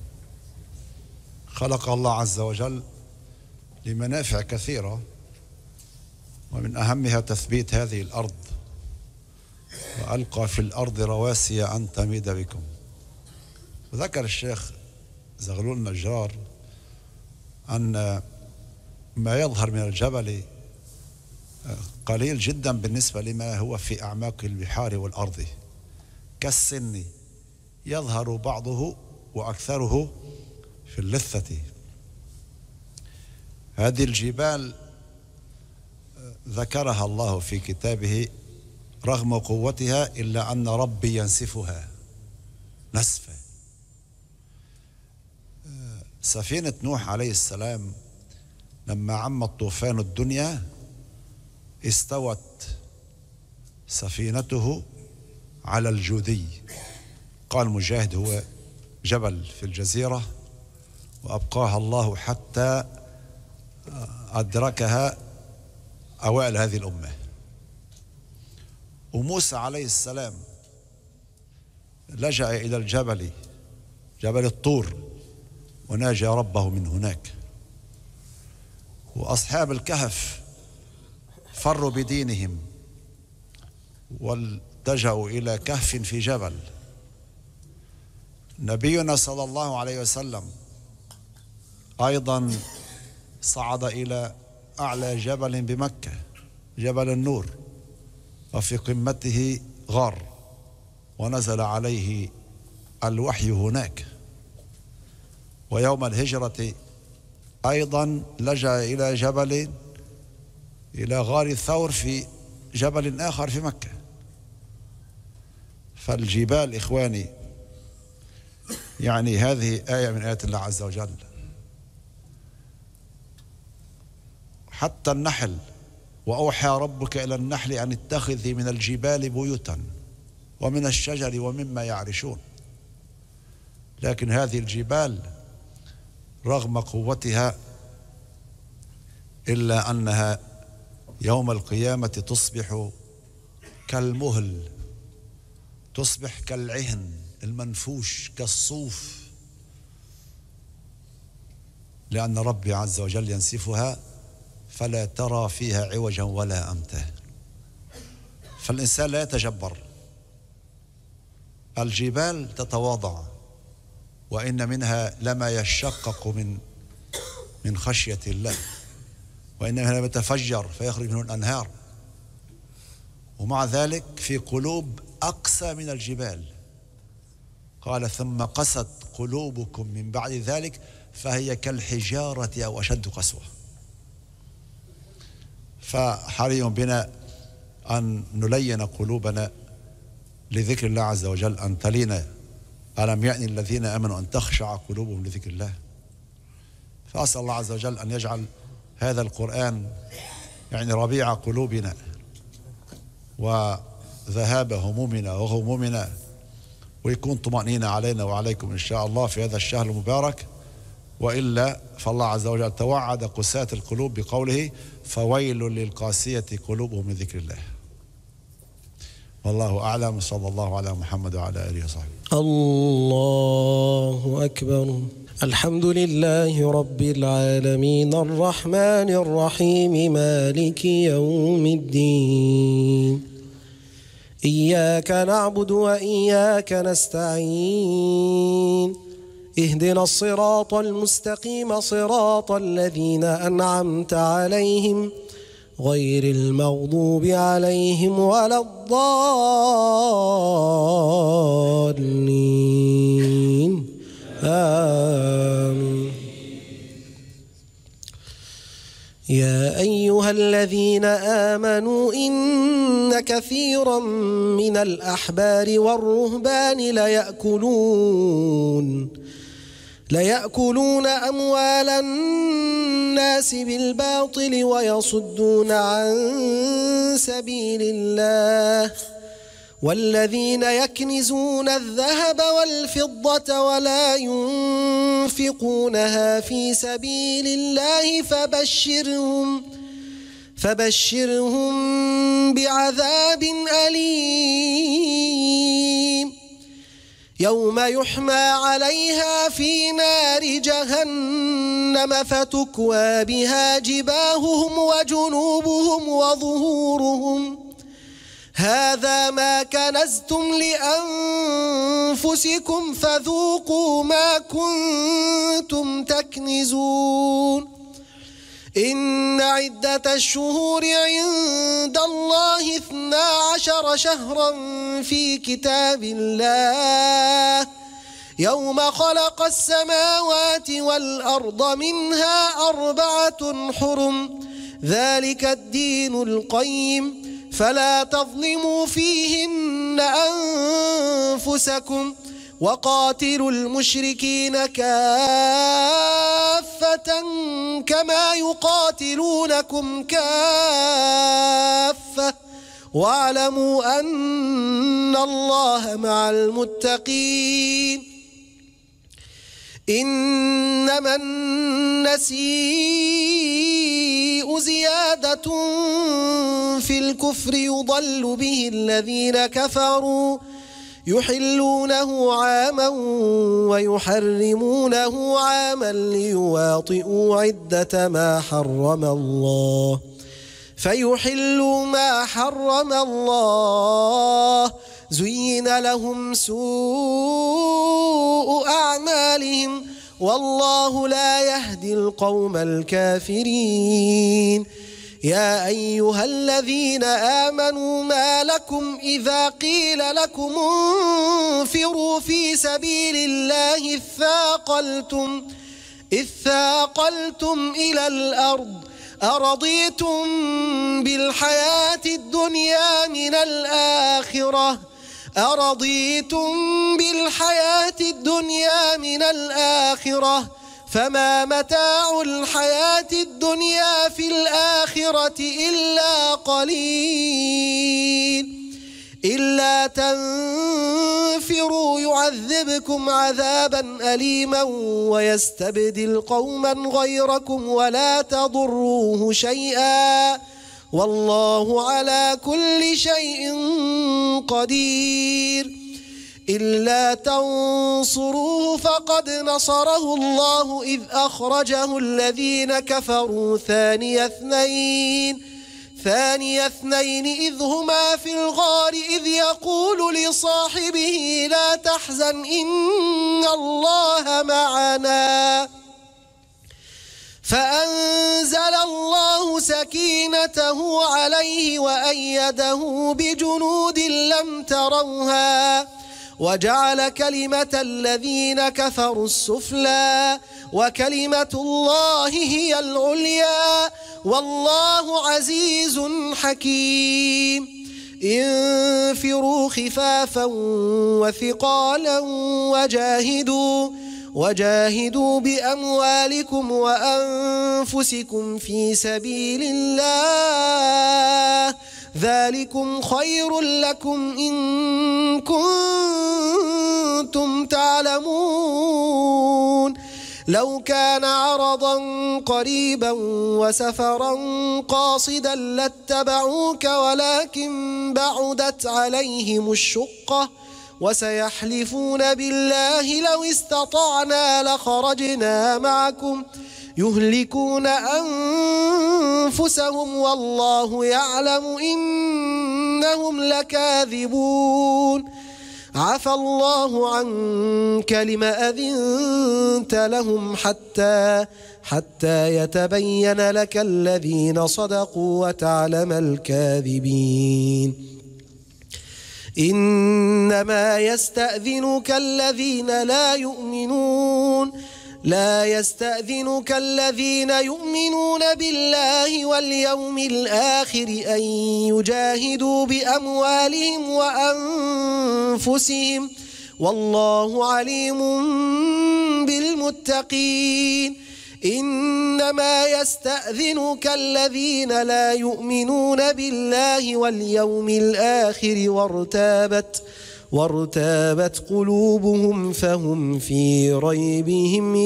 خلق الله عز وجل لمنافع كثيرة، ومن أهمها تثبيت هذه الأرض، وألقى في الأرض رواسي أن تميد بكم. وذكر الشيخ زغلول النجار أن ما يظهر من الجبل قليل جدا بالنسبة لما هو في أعماق البحار والأرض، كالسن يظهر بعضه وأكثره في اللثة. هذه الجبال ذكرها الله في كتابه رغم قوتها إلا أن ربي ينسفها نسفا. سفينة نوح عليه السلام لما عم الطوفان الدنيا استوت سفينته على الجودي، قال مجاهد هو جبل في الجزيرة، وأبقاها الله حتى أدركها أوائل هذه الأمة. وموسى عليه السلام لجأ إلى الجبل، جبل الطور، وناجى ربه من هناك. وأصحاب الكهف فروا بدينهم والتجأوا إلى كهف في جبل. نبينا صلى الله عليه وسلم أيضا صعد إلى أعلى جبل بمكة، جبل النور، وفي قمته غار، ونزل عليه الوحي هناك. ويوم الهجرة أيضا لجأ إلى جبل، إلى غار الثور في جبل آخر في مكة. فالجبال إخواني يعني هذه آية من آيات الله عز وجل. حتى النحل، وأوحى ربك إلى النحل أن اتخذي من الجبال بيوتا ومن الشجر ومما يعرشون. لكن هذه الجبال رغم قوتها إلا أنها يوم القيامة تصبح كالمهل، تصبح كالعهن المنفوش، كالصوف، لأن ربي عز وجل ينسفها فلا ترى فيها عوجا ولا أمتا. فالإنسان لا يتجبر، الجبال تتواضع، وإن منها لما يشقق من من خشية الله، وإن منها لما يتفجر فيخرج منه الأنهار. ومع ذلك في قلوب أقسى من الجبال. قال ثم قست قلوبكم من بعد ذلك فهي كالحجارة أو أشد قسوة. فحري بنا أن نلين قلوبنا لذكر الله عز وجل، أن تلين. ألم يأن الذين آمنوا أن تخشع قلوبهم لذكر الله. فأسأل الله عز وجل أن يجعل هذا القرآن يعني ربيع قلوبنا وذهاب همومنا وغمومنا، ويكون طمأنينة علينا وعليكم إن شاء الله في هذا الشهر المبارك. وإلا فالله عز وجل توعد قساة القلوب بقوله فويل للقاسية قلوبهم من ذكر الله. والله أعلم. صلى الله على محمد وعلى آله وصحبه. الله أكبر. الحمد لله رب العالمين الرحمن الرحيم مالك يوم الدين. إياك نعبد وإياك نستعين. اهدنا الصراط المستقيم صراط الذين أنعمت عليهم غير المغضوب عليهم ولا الضالين. آمين. يا أيها أيها الذين آمنوا إن كثيرا من الأحبار والرهبان ليأكلون ليأكلون أموال الناس بالباطل ويصدون عن سبيل الله والذين يكنزون الذهب والفضة ولا ينفقونها في سبيل الله فبشرهم فبشرهم بعذاب أليم يوم يحمى عليها في نار جهنم فتكوى بها جباههم وجنوبهم وظهورهم هذا ما كنزتم لأنفسكم فذوقوا ما كنتم تكنزون إن عدة الشهور عند الله اثنا عشر شهرا في كتاب الله يوم خلق السماوات والأرض منها أربعة حرم ذلك الدين القيم فلا تظلموا فيهن أنفسكم وقاتلوا المشركين كافة كما يقاتلونكم كافة واعلموا أن الله مع المتقين إنما النسيء زيادة في الكفر يضل به الذين كفروا يحلونه عاما ويحرمونه عاما ليواطئوا عدة ما حرم الله فيحلوا ما حرم الله زين لهم سوء أعمالهم والله لا يهدي القوم الكافرين يا أيها الذين آمنوا ما لكم إذا قيل لكم انفروا في سبيل الله اثاقلتم اثاقلتم إلى الأرض أرضيتم بالحياة الدنيا من الآخرة أرضيتم بالحياة الدنيا من الآخرة فما متاع الحياة الدنيا في الآخرة إلا قليل إلا تنفروا يعذبكم عذابا أليما ويستبدل قوما غيركم ولا تضروه شيئا والله على كل شيء قدير إلا تنصروه فقد نصره الله إذ أخرجه الذين كفروا ثاني اثنين ثاني اثنين إذ هما في الغار إذ يقول لصاحبه لا تحزن إن الله معنا فأنزل الله سكينته عليه وأيده بجنود لم تروها وجعل كلمة الذين كفروا السفلى وكلمة الله هي العليا والله عزيز حكيم انفروا خفافا وثقالا وجاهدوا وجاهدوا بأموالكم وأنفسكم في سبيل الله ذلكم خير لكم إن كنتم تعلمون لو كان عرضا قريبا وسفرا قاصدا لاتبعوك ولكن بعدت عليهم الشقة وسيحلفون بالله لو استطعنا لخرجنا معكم يهلكون أنفسهم والله يعلم إنهم لكاذبون عفى الله عنك لم أذنت لهم حتى حتى يتبين لك الذين صدقوا وتعلم الكاذبين إنما يستأذنك الذين لا يؤمنون لا يستأذنك الذين يؤمنون بالله واليوم الآخر أن يجاهدوا بأموالهم وأنفسهم والله عليم بالمتقين. إنما يستأذنك الذين لا يؤمنون بالله واليوم الآخر وارتابت وارتابت قلوبهم فهم في ريبهم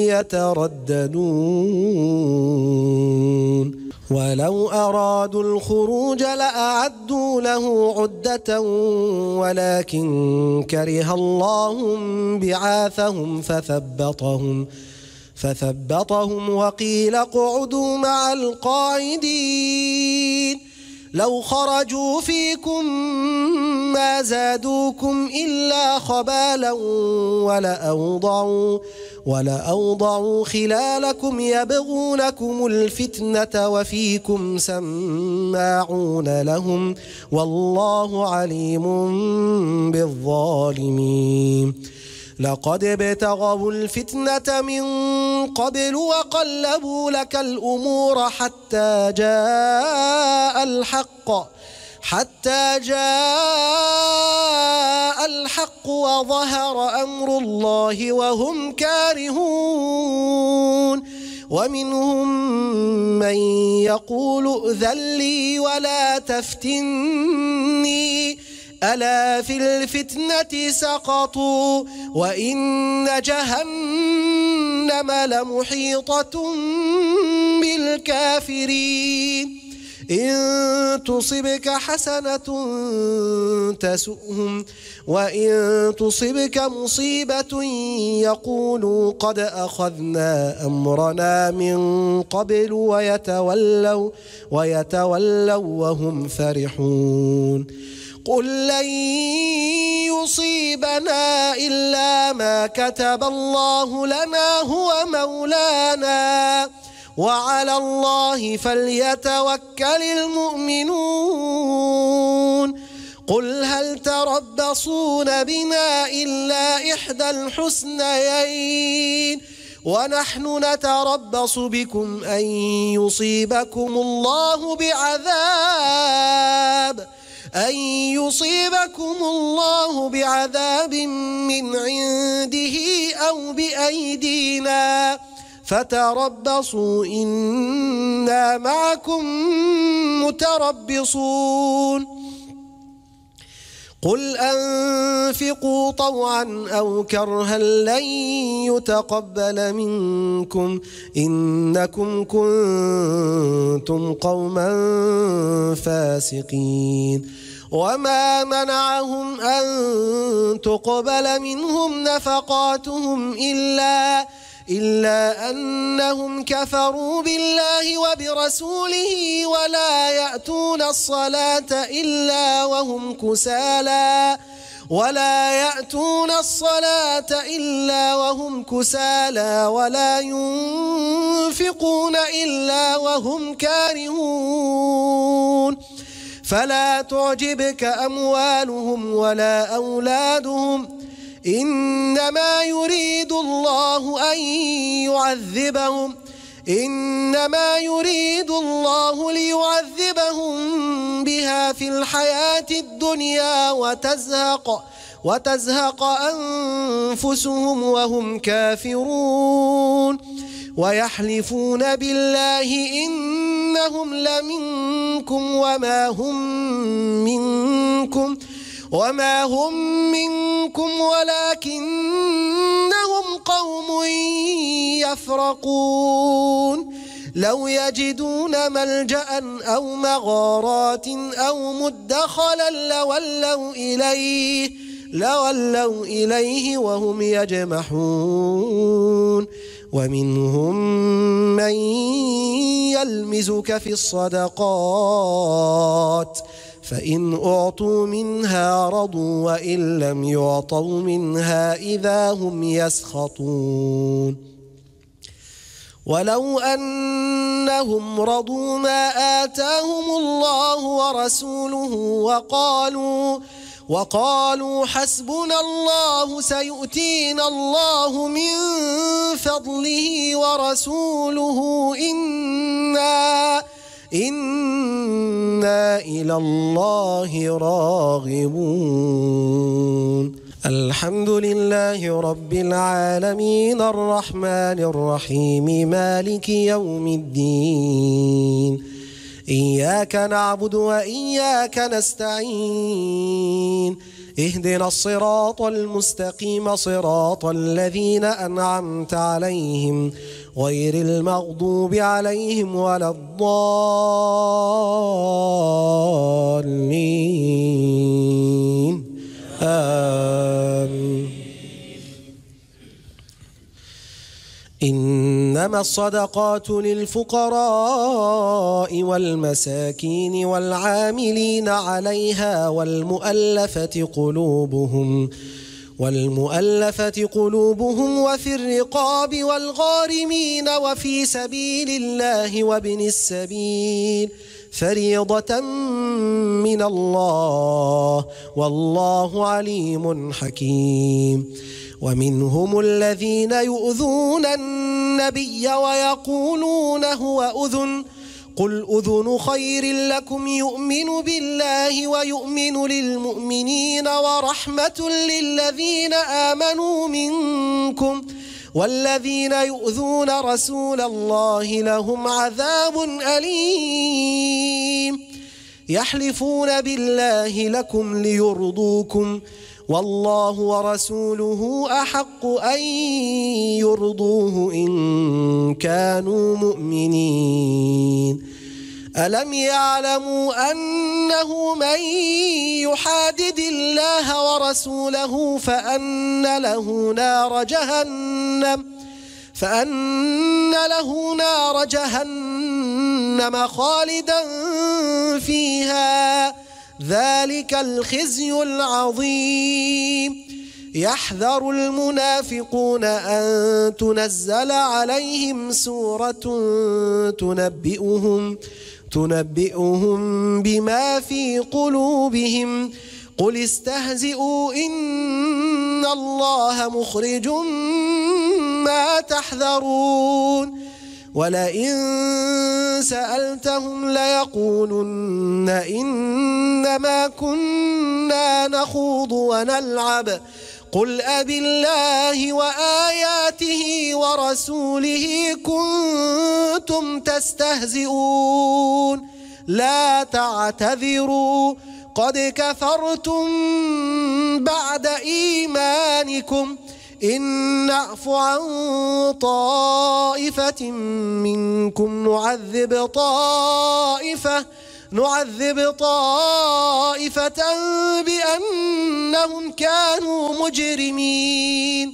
يترددون. ولو أرادوا الخروج لأعدوا له عدة ولكن كره الله بعاثهم فثبطهم فثبطهم وقيل اقعدوا مع القاعدين. لو خرجوا فيكم ما زادوكم إلا خبالا ولأوضعوا, ولأوضعوا خلالكم يبغونكم الفتنة وفيكم سماعون لهم والله عليم بالظالمين. لقد ابتغوا الفتنة من قبل وقلبوا لك الأمور حتى جاء الحق حتى جاء الحق وظهر أمر الله وهم كارهون. ومنهم من يقول ائذن لي ولا تفتني ألا في الفتنة سقطوا وإن جهنم لمحيطة بالكافرين. إن تصبك حسنة تسؤهم وإن تصبك مصيبة يقولوا قد أخذنا أمرنا من قبل ويتولوا, ويتولوا وهم فرحون. قل لن يصيبنا إلا ما كتب الله لنا هو مولانا وعلى الله فليتوكل المؤمنون. قل هل تربصون بنا إلا إحدى الحسنيين ونحن نتربص بكم أن يصيبكم الله بعذاب أن يصيبكم الله بعذاب من عنده أو بأيدينا فتربصوا إنا معكم متربصون. قل أنفقوا طوعا أو كرها لن يتقبل منكم إنكم كنتم قوما فاسقين. وما منعهم أن تقبل منهم نفقاتهم إلا إلا أنهم كفروا بالله وبرسوله ولا يأتون الصلاة إلا وهم كسالى ولا يأتون الصلاة إلا وهم كسالى ولا ينفقون إلا وهم كارهون. فلا تعجبك أموالهم ولا أولادهم إنما يريد الله أن يعذبهم إنما يريد الله ليعذبهم بها في الحياة الدنيا وتزهق وتزهق أنفسهم وهم كافرون. ويحلفون بالله إنهم لمنكم وما هم منكم وما هم منكم ولكنهم قوم يفرقون. لو يجدون ملجأ أو مغارات أو مدخلا لولوا إليه لولوا إليه وهم يجمحون. ومنهم من يلمزك في الصدقات فإن أعطوا منها رضوا وإن لم يعطوا منها إذا هم يسخطون. ولو أنهم رضوا ما آتاهم الله ورسوله وقالوا وقالوا حسبنا الله سيؤتينا الله من فضله ورسوله إنا إنا إلى الله راغبون. الحمد لله رب العالمين الرحمن الرحيم مالك يوم الدين إياك نعبد وإياك نستعين اهدنا الصراط المستقيم صراط الذين أنعمت عليهم غير المغضوب عليهم ولا الضالين آمين. إنما الصدقات للفقراء والمساكين والعاملين عليها والمؤلفة قلوبهم والمؤلفة قلوبهم وفي الرقاب والغارمين وفي سبيل الله وابن السبيل فريضة من الله والله عليم حكيم. ومنهم الذين يؤذون النبي ويقولون هو أذن قل أذن خير لكم يؤمن بالله ويؤمن للمؤمنين ورحمة للذين آمنوا منكم والذين يؤذون رسول الله لهم عذاب أليم. يحلفون بالله لكم ليرضوكم والله ورسوله أحق أن يرضوه إن كانوا مؤمنين. ألم يعلموا أنه من يحادد الله ورسوله فأن له نار جهنم فأن له نار جهنم خالدا فيها ذلك الخزي العظيم. يحذر المنافقون أن تنزل عليهم سورة تنبئهم تنبئهم بما في قلوبهم قل استهزئوا إن الله مخرج ما تحذرون. ولئن سألتهم ليقولن إنما كنا نخوض ونلعب قل أبالله وآياته ورسوله كنتم تستهزئون لا تعتذروا قد كفرتم بعد إيمانكم إن نعف عن طائفة منكم نعذب طائفة نعذب طائفة بأنهم كانوا مجرمين.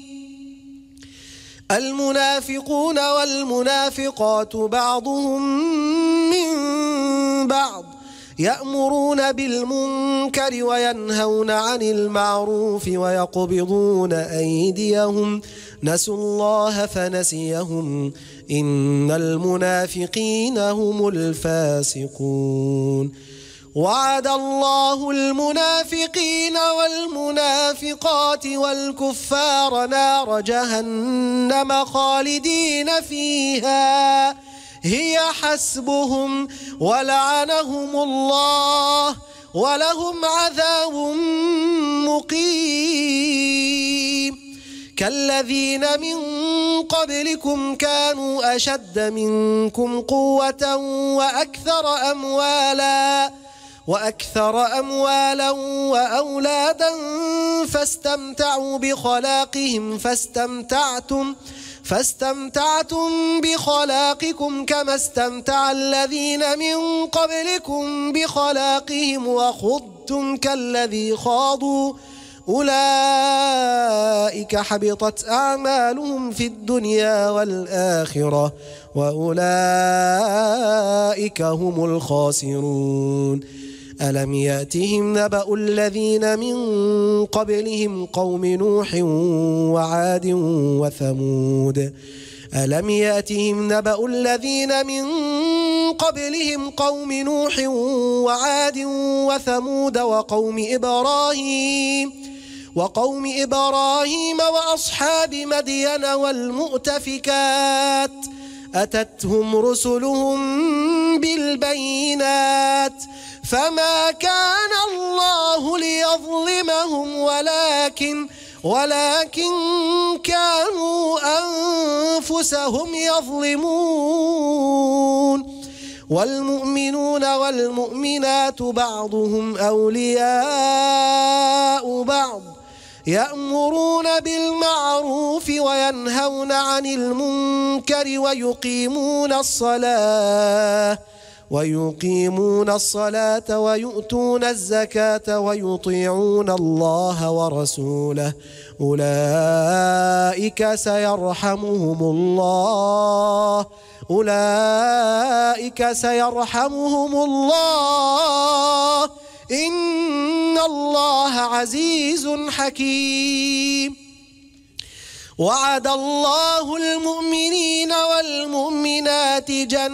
المنافقون والمنافقات بعضهم من بعض يأمرون بالمنكر وينهون عن المعروف ويقبضون أيديهم نسوا الله فنسيهم إن المنافقين هم الفاسقون. وعد الله المنافقين والمنافقات والكفار نار جهنم خالدين فيها هي حسبهم ولعنهم الله ولهم عذاب مقيم. كالذين من قبلكم كانوا أشد منكم قوة وأكثر أموالا وأكثر أموالا وأولادا فاستمتعوا بخلاقهم فاستمتعتم فاستمتعتم بخلاقكم كما استمتع الذين من قبلكم بخلاقهم وخضتم كالذي خاضوا أولئك حبطت أعمالهم في الدنيا والآخرة وأولئك هم الخاسرون. ألم يأتهم نبأ الذين من قبلهم قوم نوح وعاد وثمود ألم يأتهم نبأ الذين من قبلهم قوم نوح وعاد وثمود وقوم إبراهيم وقوم إبراهيم وأصحاب مدين والمؤتفكات أتتهم رسلهم بالبينات فما كان الله ليظلمهم ولكن ولكن كانوا أنفسهم يظلمون والمؤمنون والمؤمنات بعضهم أولياء بعض يأمرون بالمعروف وينهون عن المنكر ويقيمون الصلاة ويقيمون الصلاة ويؤتون الزكاة ويطيعون الله ورسوله أولئك سيرحمهم الله أولئك سيرحمهم الله إن الله عزيز حكيم وعد الله المؤمنين والمؤمنات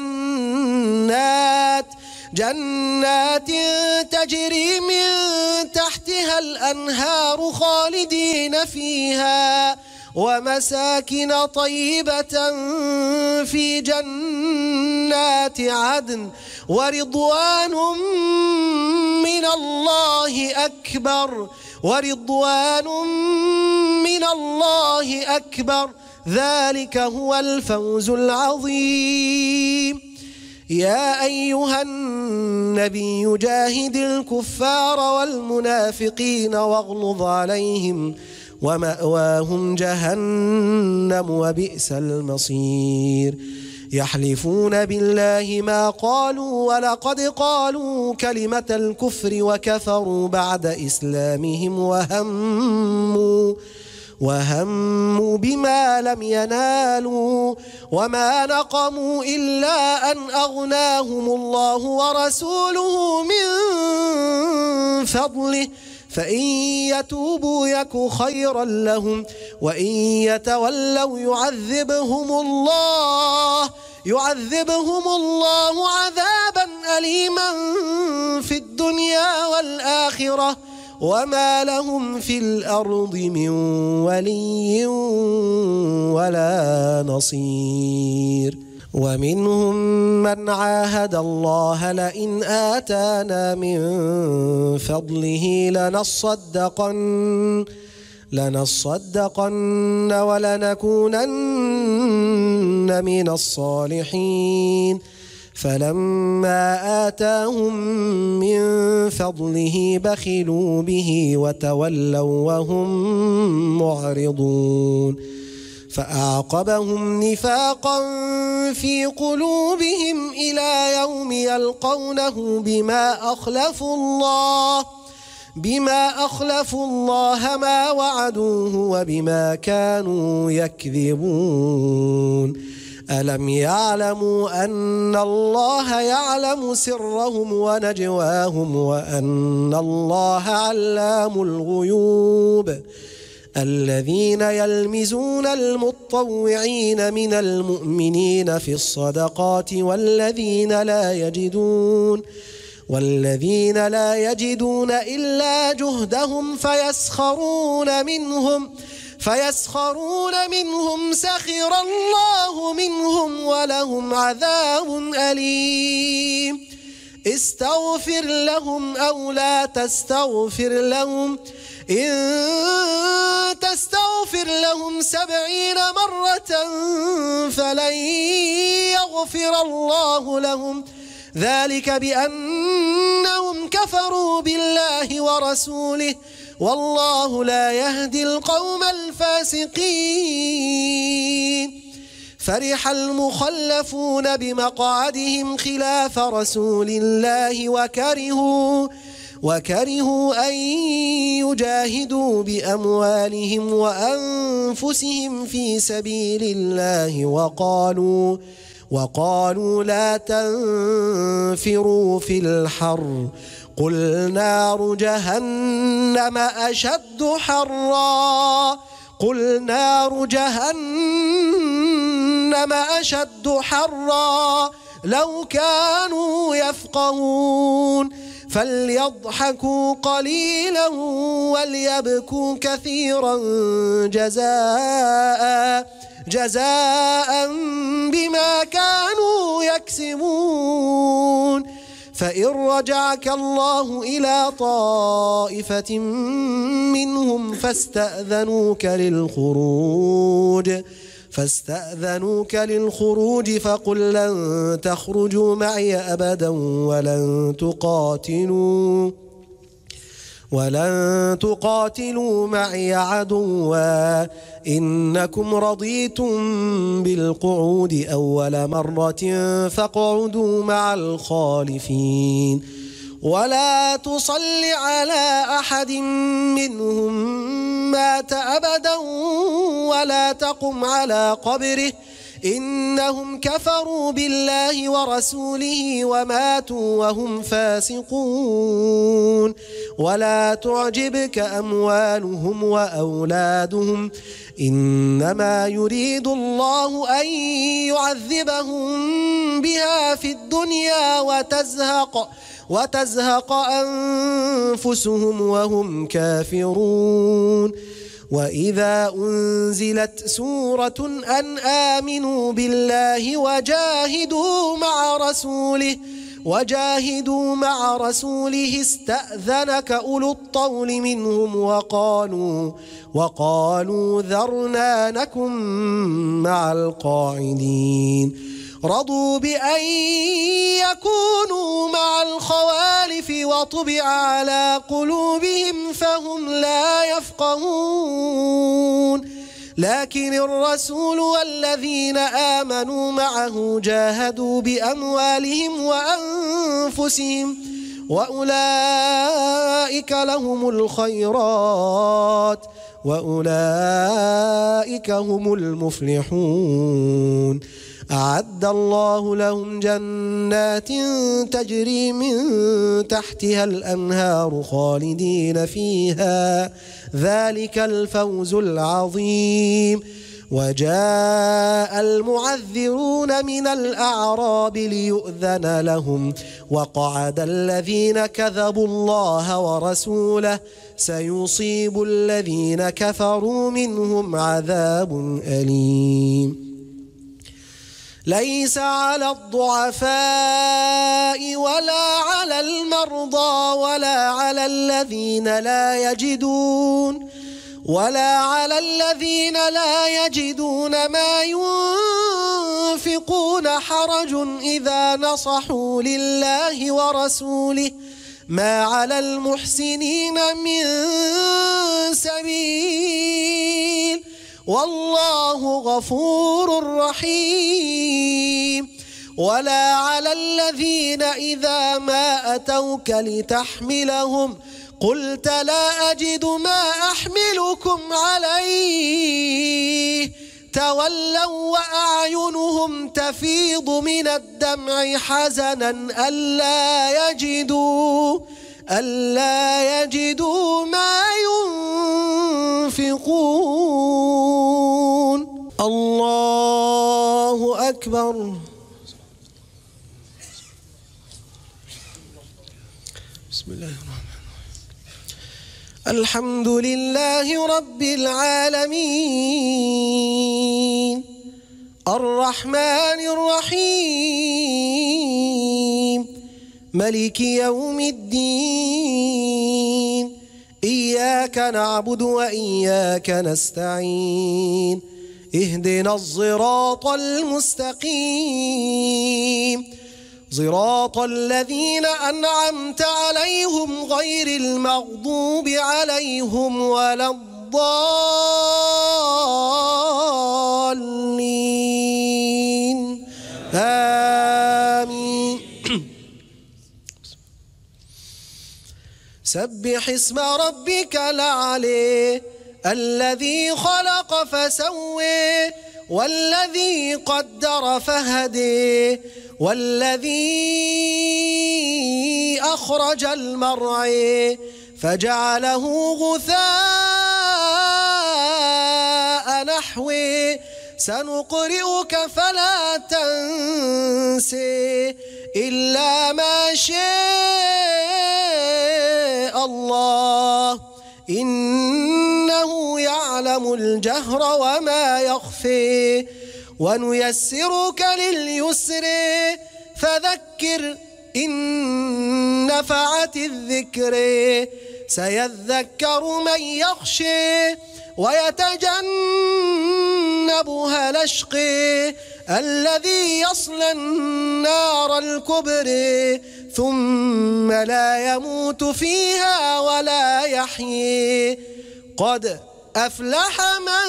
جنات جنات تجري من تحتها الأنهار خالدين فيها ومساكن طيبة في جنات عدن ورضوان من الله أكبر ورضوان من الله أكبر ذلك هو الفوز العظيم يا أيها النبي جاهد الكفار والمنافقين واغلظ عليهم ومأواهم جهنم وبئس المصير يحلفون بالله ما قالوا ولقد قالوا كلمة الكفر وكفروا بعد إسلامهم وهموا وهموا بما لم ينالوا وما نقموا إلا أن أغناهم الله ورسوله من فضله فإن يتوبوا يك خيرا لهم وإن يتولوا يعذبهم الله يعذبهم الله عذابا أليما في الدنيا والآخرة وما لهم في الأرض من ولي ولا نصير ومنهم من عاهد الله لئن آتانا من فضله لنصدقن لنصدقن ولنكونن من الصالحين فلما آتاهم من فضله بخلوا به وتولوا وهم معرضون فأعقبهم نفاقا في قلوبهم إلى يوم يلقونه بما أخلفوا الله بما أخلفوا الله ما وعدوه وبما كانوا يكذبون ألم يعلموا أن الله يعلم سرهم ونجواهم وأن الله علام الغيوب الذين يلمزون المطوعين من المؤمنين في الصدقات والذين لا يجدون والذين لا يجدون إلا جهدهم فيسخرون منهم فيسخرون منهم سخر الله منهم ولهم عذاب أليم استغفر لهم أو لا تستغفر لهم إن تستغفر لهم سبعين مرة فلن يغفر الله لهم ذلك بأنهم كفروا بالله ورسوله والله لا يهدي القوم الفاسقين فرح المخلفون بمقعدهم خلاف رسول الله وكرهوا وكرهوا أن يجاهدوا بأموالهم وأنفسهم في سبيل الله وقالوا وقالوا لا تنفروا في الحر قل نار جهنم أشد حرا قل نار جهنم جهنم أشد حرا لو كانوا يفقهون فليضحكوا قليلا وليبكوا كثيرا جزاء جزاء بما كانوا يكسبون فإن رجعك الله إلى طائفة منهم فاستأذنوك للخروج فاستأذنوك للخروج فقل لن تخرجوا معي أبدا ولن تقاتلوا ولن تقاتلوا معي عدوا إنكم رضيتم بالقعود أول مرة فاقعدوا مع الخالفين ولا تصل على أحد منهم مات أبدا ولا تقم على قبره إنهم كفروا بالله ورسوله وماتوا وهم فاسقون ولا تعجبك أموالهم وأولادهم إنما يريد الله أن يعذبهم بها في الدنيا وتزهق وتزهق أنفسهم وهم كافرون وإذا أنزلت سورة أن آمنوا بالله وجاهدوا مع رسوله وجاهدوا مع رسوله استأذنك أولو الطول منهم وقالوا وقالوا ذرنا نكن مع القاعدين رضوا بأن يكونوا مع الخوالف وطبع على قلوبهم فهم لا يفقهون لكن الرسول والذين آمنوا معه جاهدوا بأموالهم وأنفسهم وأولئك لهم الخيرات وأولئك هم المفلحون أعد الله لهم جنات تجري من تحتها الأنهار خالدين فيها ذلك الفوز العظيم وجاء المعذرون من الأعراب ليؤذن لهم وقعد الذين كذبوا الله ورسوله سيصيب الذين كفروا منهم عذاب أليم ليس على الضعفاء ولا على المرضى ولا على الذين لا يجدون ولا على الذين لا يجدون ما ينفقون حرج إذا نصحوا لله ورسوله ما على المحسنين من سبيل والله غفور رحيم ولا على الذين إذا ما أتوك لتحملهم قلت لا أجد ما أحملكم عليه تولوا وأعينهم تفيض من الدمع حزنا ألا يجدوا ألا يجدوا ما ينفقون الله أكبر بسم الله الرحمن الرحيم الحمد لله رب العالمين الرحمن الرحيم ملك يوم الدين إياك نعبد وإياك نستعين اهدنا الصراط المستقيم صراط الذين أنعمت عليهم غير المغضوب عليهم ولا الضالين آمين سبح اسم ربك الأعلى الذي خلق فسوى والذي قدر فهدي والذي أخرج المرعى فجعله غثاء نحوه سنقرئك فلا تنسي إلا ما شاء الله إنه يعلم الجهر وما يخفي ونيسرك لليسر فذكر إن نفعت الذكر سيذكر من يخشي ويتجنبها الأشقي الذي يصلى النار الكبرى ثم لا يموت فيها ولا يحيي قد أفلح من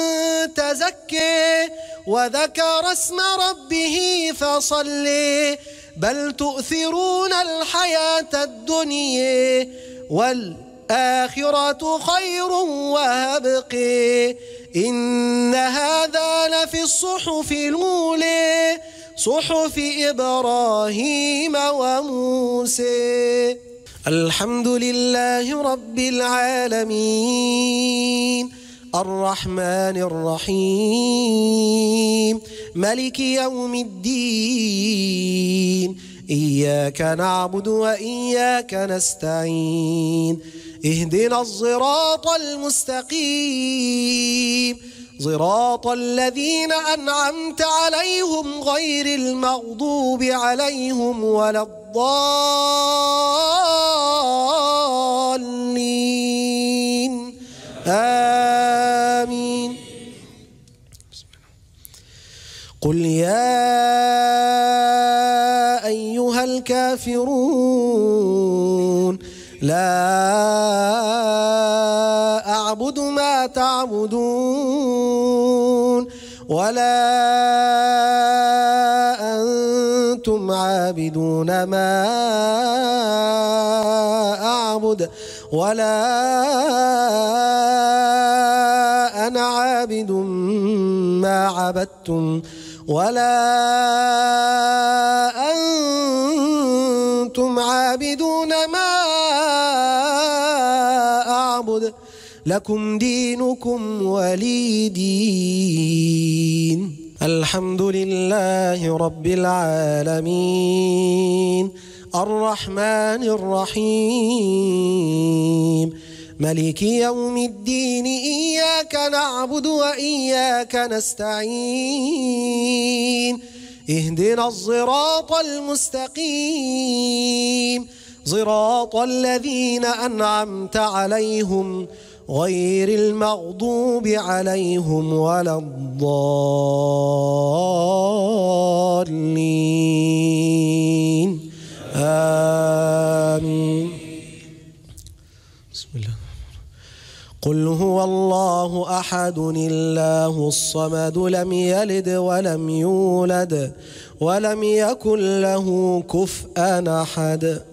تزكي وذكر اسم ربه فصلي بل تؤثرون الحياة الدنيا والآخرة خير وأبقى إن هذا لفي الصحف الأولى صحف إبراهيم وموسى. الحمد لله رب العالمين الرحمن الرحيم ملك يوم الدين إياك نعبد وإياك نستعين اهدنا الصراط المستقيم صراط الذين أنعمت عليهم غير المغضوب عليهم ولا الضالين آمين. قل يا أيها الكافرون لا أعبد ما تعبدون ولا أنتم عابدون ما أعبد ولا أنا عابد ما عبدتم ولا أنتم عابدون ما أعبد لكم دينكم ولي دين. الحمد لله رب العالمين الرحمن الرحيم ملك يوم الدين إياك نعبد وإياك نستعين اهدنا الصراط المستقيم صراط الذين أنعمت عليهم غير المغضوب عليهم ولا الضالين آمين. بسم الله. قل هو الله أحد الله الصمد لم يلد ولم يولد ولم يكن له كفؤا أحد.